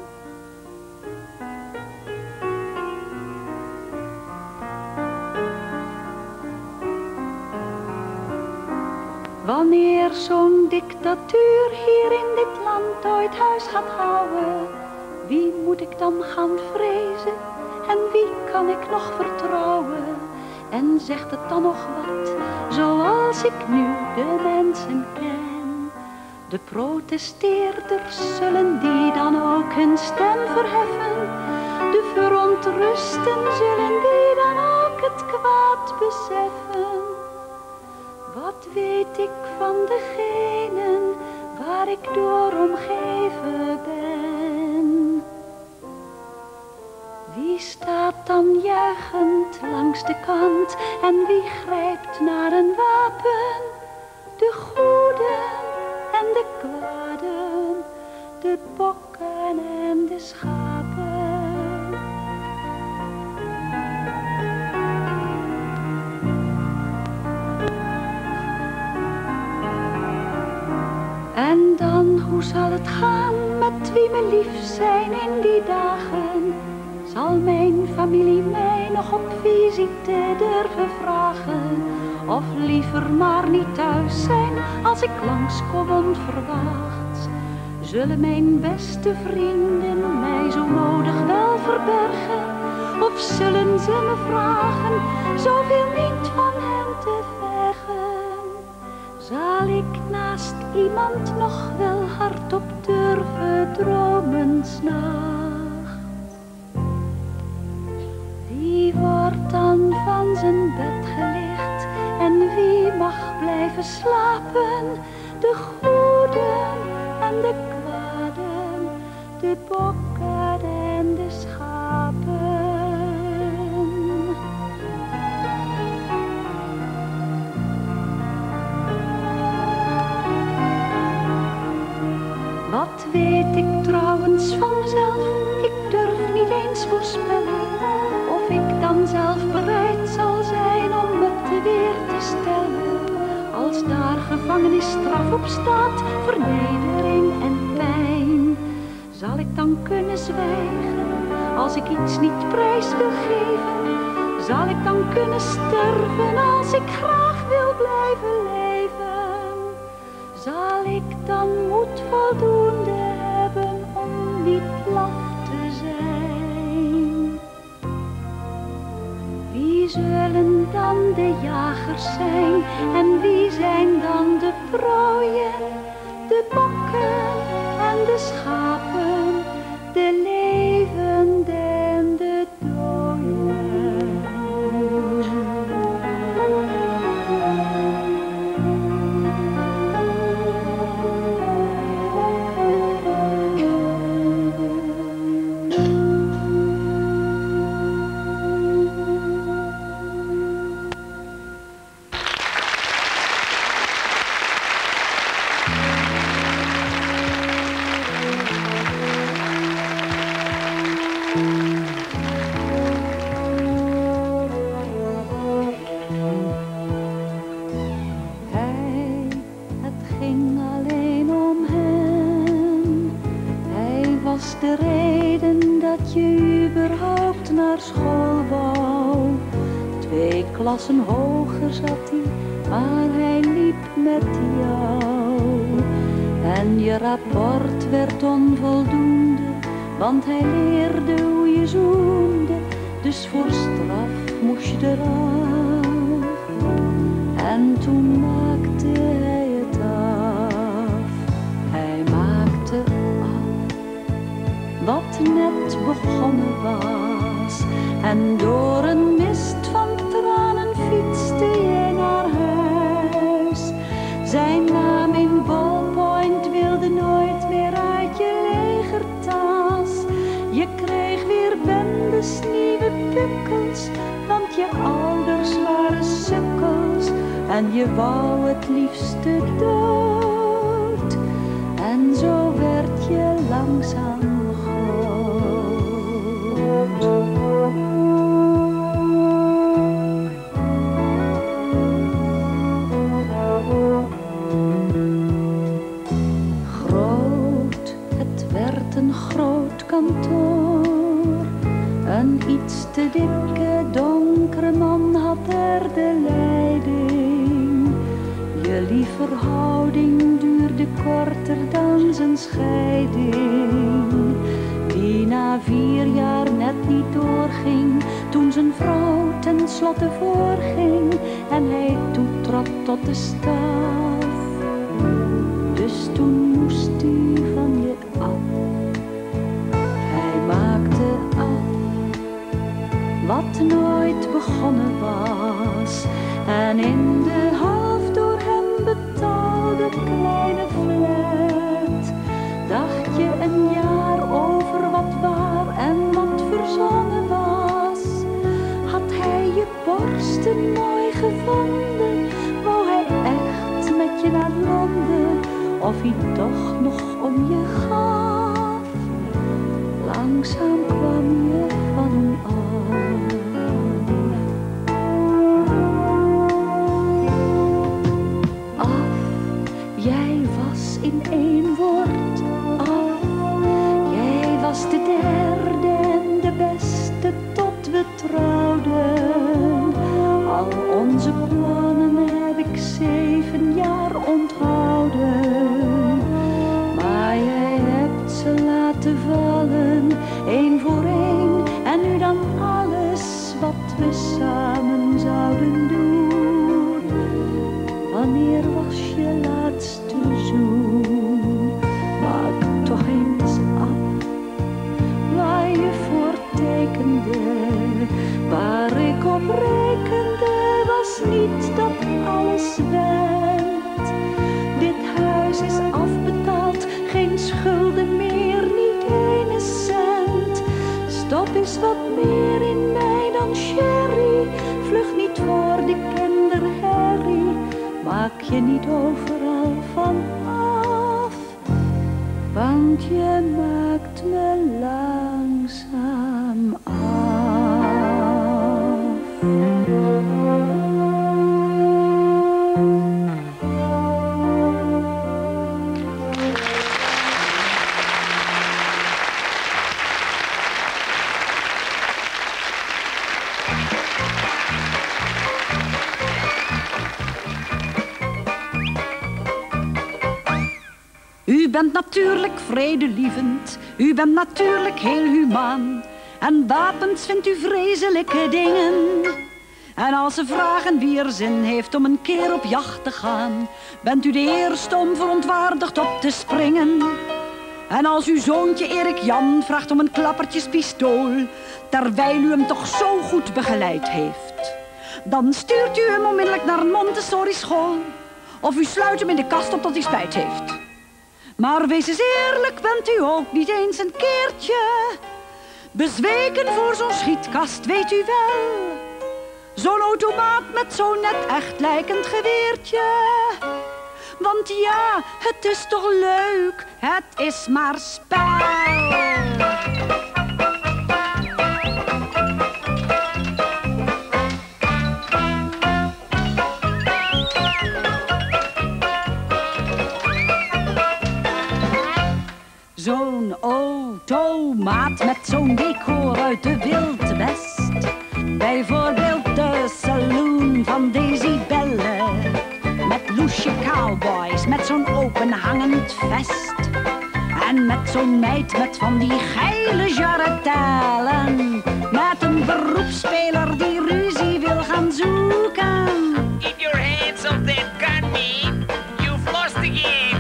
Wanneer zo'n dictatuur hier in dit land ooit huis gaat houden, wie moet ik dan gaan vrezen en wie kan ik nog vertrouwen? En zegt het dan nog wat, zoals ik nu de mensen ken? De protesteerders zullen die dan ook hun stem verheffen. De verontrusten zullen die dan ook het kwaad beseffen. Wat weet ik van degenen waar ik door omgeven ben? Wie staat dan juichend langs de kant en wie grijpt naar een wapen? De goeden en de kwaden, de bokken en de schapen. En dan, hoe zal het gaan met wie me lief zijn in die dagen? Zal mijn familie mij nog op visite durven vragen? Of liever maar niet thuis zijn als ik langskom onverwachts? Zullen mijn beste vrienden mij zo nodig wel verbergen? Of zullen ze me vragen zoveel niet van hen te vergen? Zal ik naast iemand nog wel hardop durven dromen 's nachts? Wie wordt dan van zijn bed gelicht en wie mag blijven slapen? De goeden en de kwaden, de bokken en de schapen. Wat weet ik trouwens van mezelf? Ik durf niet eens voorspellen of ik dan zelf bereid zal zijn om me te weer te stellen. Als daar gevangenisstraf op staat, vernedering en pijn, zal ik dan kunnen zwijgen als ik iets niet prijs wil geven? Zal ik dan kunnen sterven als ik graag wil blijven leven? Zal ik dan moed voldoende hebben om niet laf te zijn? Wie zullen dan de jagers zijn en wie zijn dan de prooien? De bokken en de schapen, de levenden en de doden. De reden dat je überhaupt naar school wou. 2 klassen hoger zat hij, maar hij liep met jou. En je rapport werd onvoldoende, want hij leerde hoe je zoende. Dus voor straf moest je eraf. En toen maakte hij het af. Hij maakte af wat net begonnen was. En door een mist van tranen fietste jij naar huis. Zijn naam in ballpoint wilde nooit meer uit je legertas. Je kreeg weer bendes nieuwe pukkels, want je ouders waren sukkels. en je wou het liefste dood. En zo werd je langzaam groot. Groot, het werd een groot kantoor. Een iets te dikke, donkere man had er de leiding. Jullie verhouding duurde korter dan zijn scheiding, die na 4 jaar net niet doorging, toen zijn vrouw tenslotte voorging en hij toetrad tot de staf. Dus toen moest hij van je af. Hij maakte af wat nooit begonnen was, en in de half door hem betaalde kleine flat dacht je een jaar over wat waar en wat verzonnen was. Had hij je borsten mooi gevonden, wou hij echt met je naar Londen, of hij toch nog om je gaf. Langzaam kwam je van hem af. Jij was in 1 woord af. Jij was de derde en de beste tot we trouwden. Al onze plannen heb ik 7 jaar onthouden. Maar jij hebt ze laten vallen, 1 voor 1. En nu dan alles wat we samen zouden doen. Wanneer was je laatste zoen? Maak toch eens af waar je voor tekende. Waar ik op rekende was niet dat alles went. Dit huis is afbetaald, geen schulden meer, niet 1 cent. Stop eens wat meer in mij dan sherry. Vlug niet voor de kinderherrie. Maak je niet overal van af, want je maakt me langzaam af. U bent natuurlijk vredelievend, u bent natuurlijk heel humaan. En wapens vindt u vreselijke dingen. En als ze vragen wie er zin heeft om een keer op jacht te gaan, bent u de eerste om verontwaardigd op te springen. En als uw zoontje Erik Jan vraagt om een klappertjespistool, terwijl u hem toch zo goed begeleid heeft, dan stuurt u hem onmiddellijk naar een Montessori school. Of u sluit hem in de kast op tot hij spijt heeft. Maar wees eens eerlijk, bent u ook niet eens een keertje bezweken voor zo'n schietkast, weet u wel? Zo'n automaat met zo'n net echt lijkend geweertje. Want ja, het is toch leuk, het is maar spel. Zo'n automaat met zo'n decor uit de Wild West. Bijvoorbeeld de saloon van Daisy Belle. Met loesje cowboys, met zo'n openhangend vest. En met zo'n meid met van die geile jarretellen. Met een beroepsspeler die ruzie wil gaan zoeken. Keep your hands off that gun, man. You've lost again.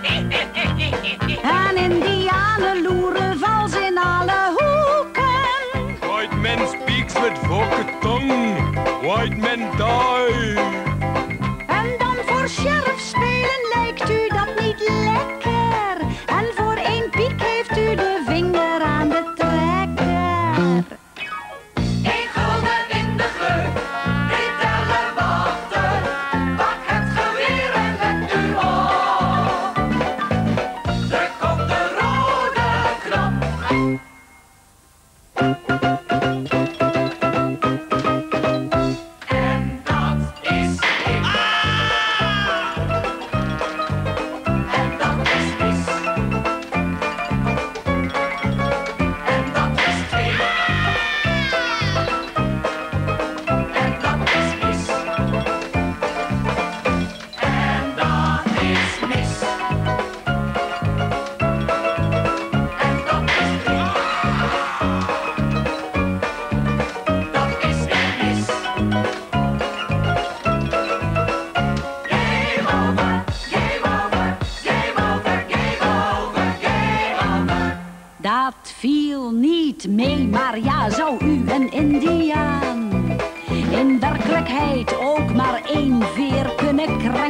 En indianen loeren vals in alle hoeken. White man speaks with forked tongue. White man die. En dan voor sheriff spelen lijkt u dat niet lekker. En voor 1 piek heeft u de vinger aan de trekker. 1 gulden in de gleuf, 3 tellen wachten.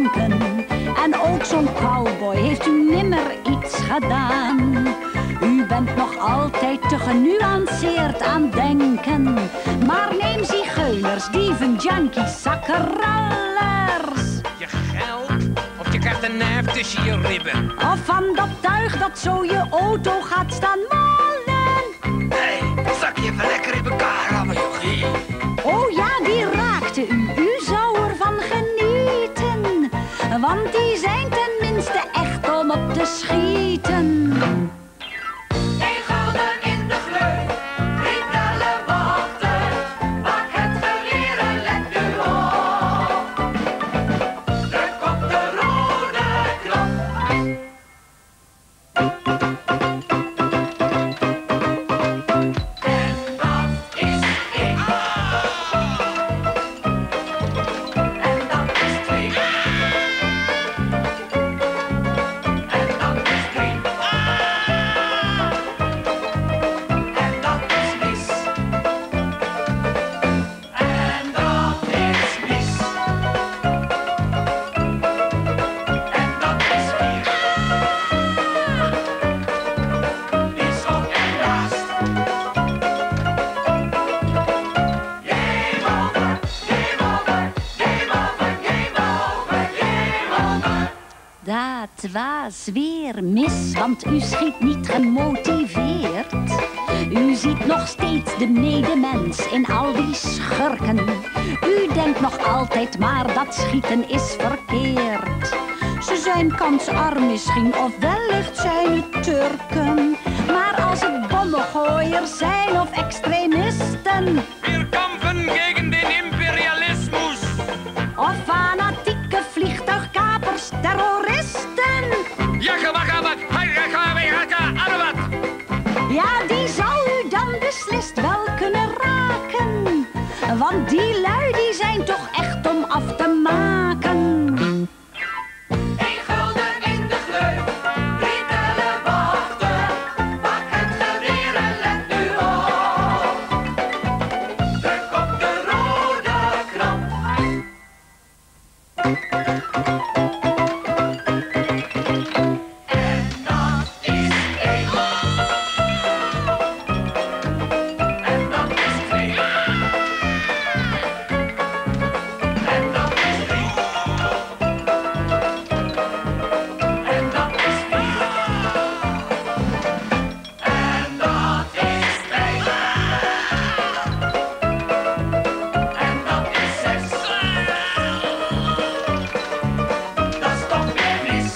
denken. En ook zo'n cowboy heeft u nimmer iets gedaan. U bent nog altijd te genuanceerd aan denken. Maar neem zigeuners, dieven, junkies, zakkerallers. Je geld of je krijgt een nijf tussen je ribben. Of van dat tuig dat zo je auto gaat staan malen. Hé, zak je even lekker in elkaar, rammen, jochie. Oh ja, die raakte u. U zou ervan genieten. Want die zijn tenminste echt om op te schieten. Een gulden in de gleuf, ritellen wachten. Pak het geweer en let nu op. Druk op de rode knop. En dat is één. En dat is twee. En dat is drie. En dat is mis. En dat is mis. En dat is vier. Is op en naast. Game over, game over, game over, game over, game over. Dat was weer mis, want u schiet niet gemotiveerd. U ziet nog steeds de medemens in al die schurken. U denkt nog altijd maar dat schieten is verkeerd. Ze zijn kansarm misschien, of wellicht zijn het Turken. Maar als het bommengooiers zijn of extremisten, Wir kampen gegen den Imperialismus. of fanatieke vliegtuigkapers, terroristen. Jagga, wagga, wak, hairaka, wegaka, arrebat. Ja, die zou u dan beslist wel kunnen raken. Want die lui die zijn toch echt om af te maken. Een gulden in de gleuf, ritellen wachten. Pak het geweer en let nu op. Druk op de rode knop. En dat is één. En dat is twee. En dat is drie. En dat is vier. En dat is vijf. En dat is zes. Dat is toch weer mis.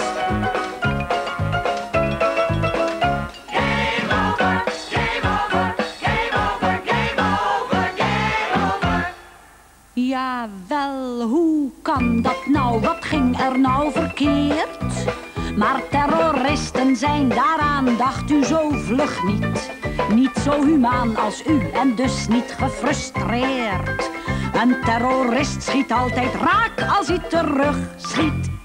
Game over, game over, game over, game over, game over. Ja, wel, hoe kan dat nou? Wat ging er nou verkeerd? Maar terroristen zijn daaraan, dacht u zo vlug niet. Niet zo humaan als u en dus niet gefrustreerd. Een terrorist schiet altijd raak als hij terug schiet.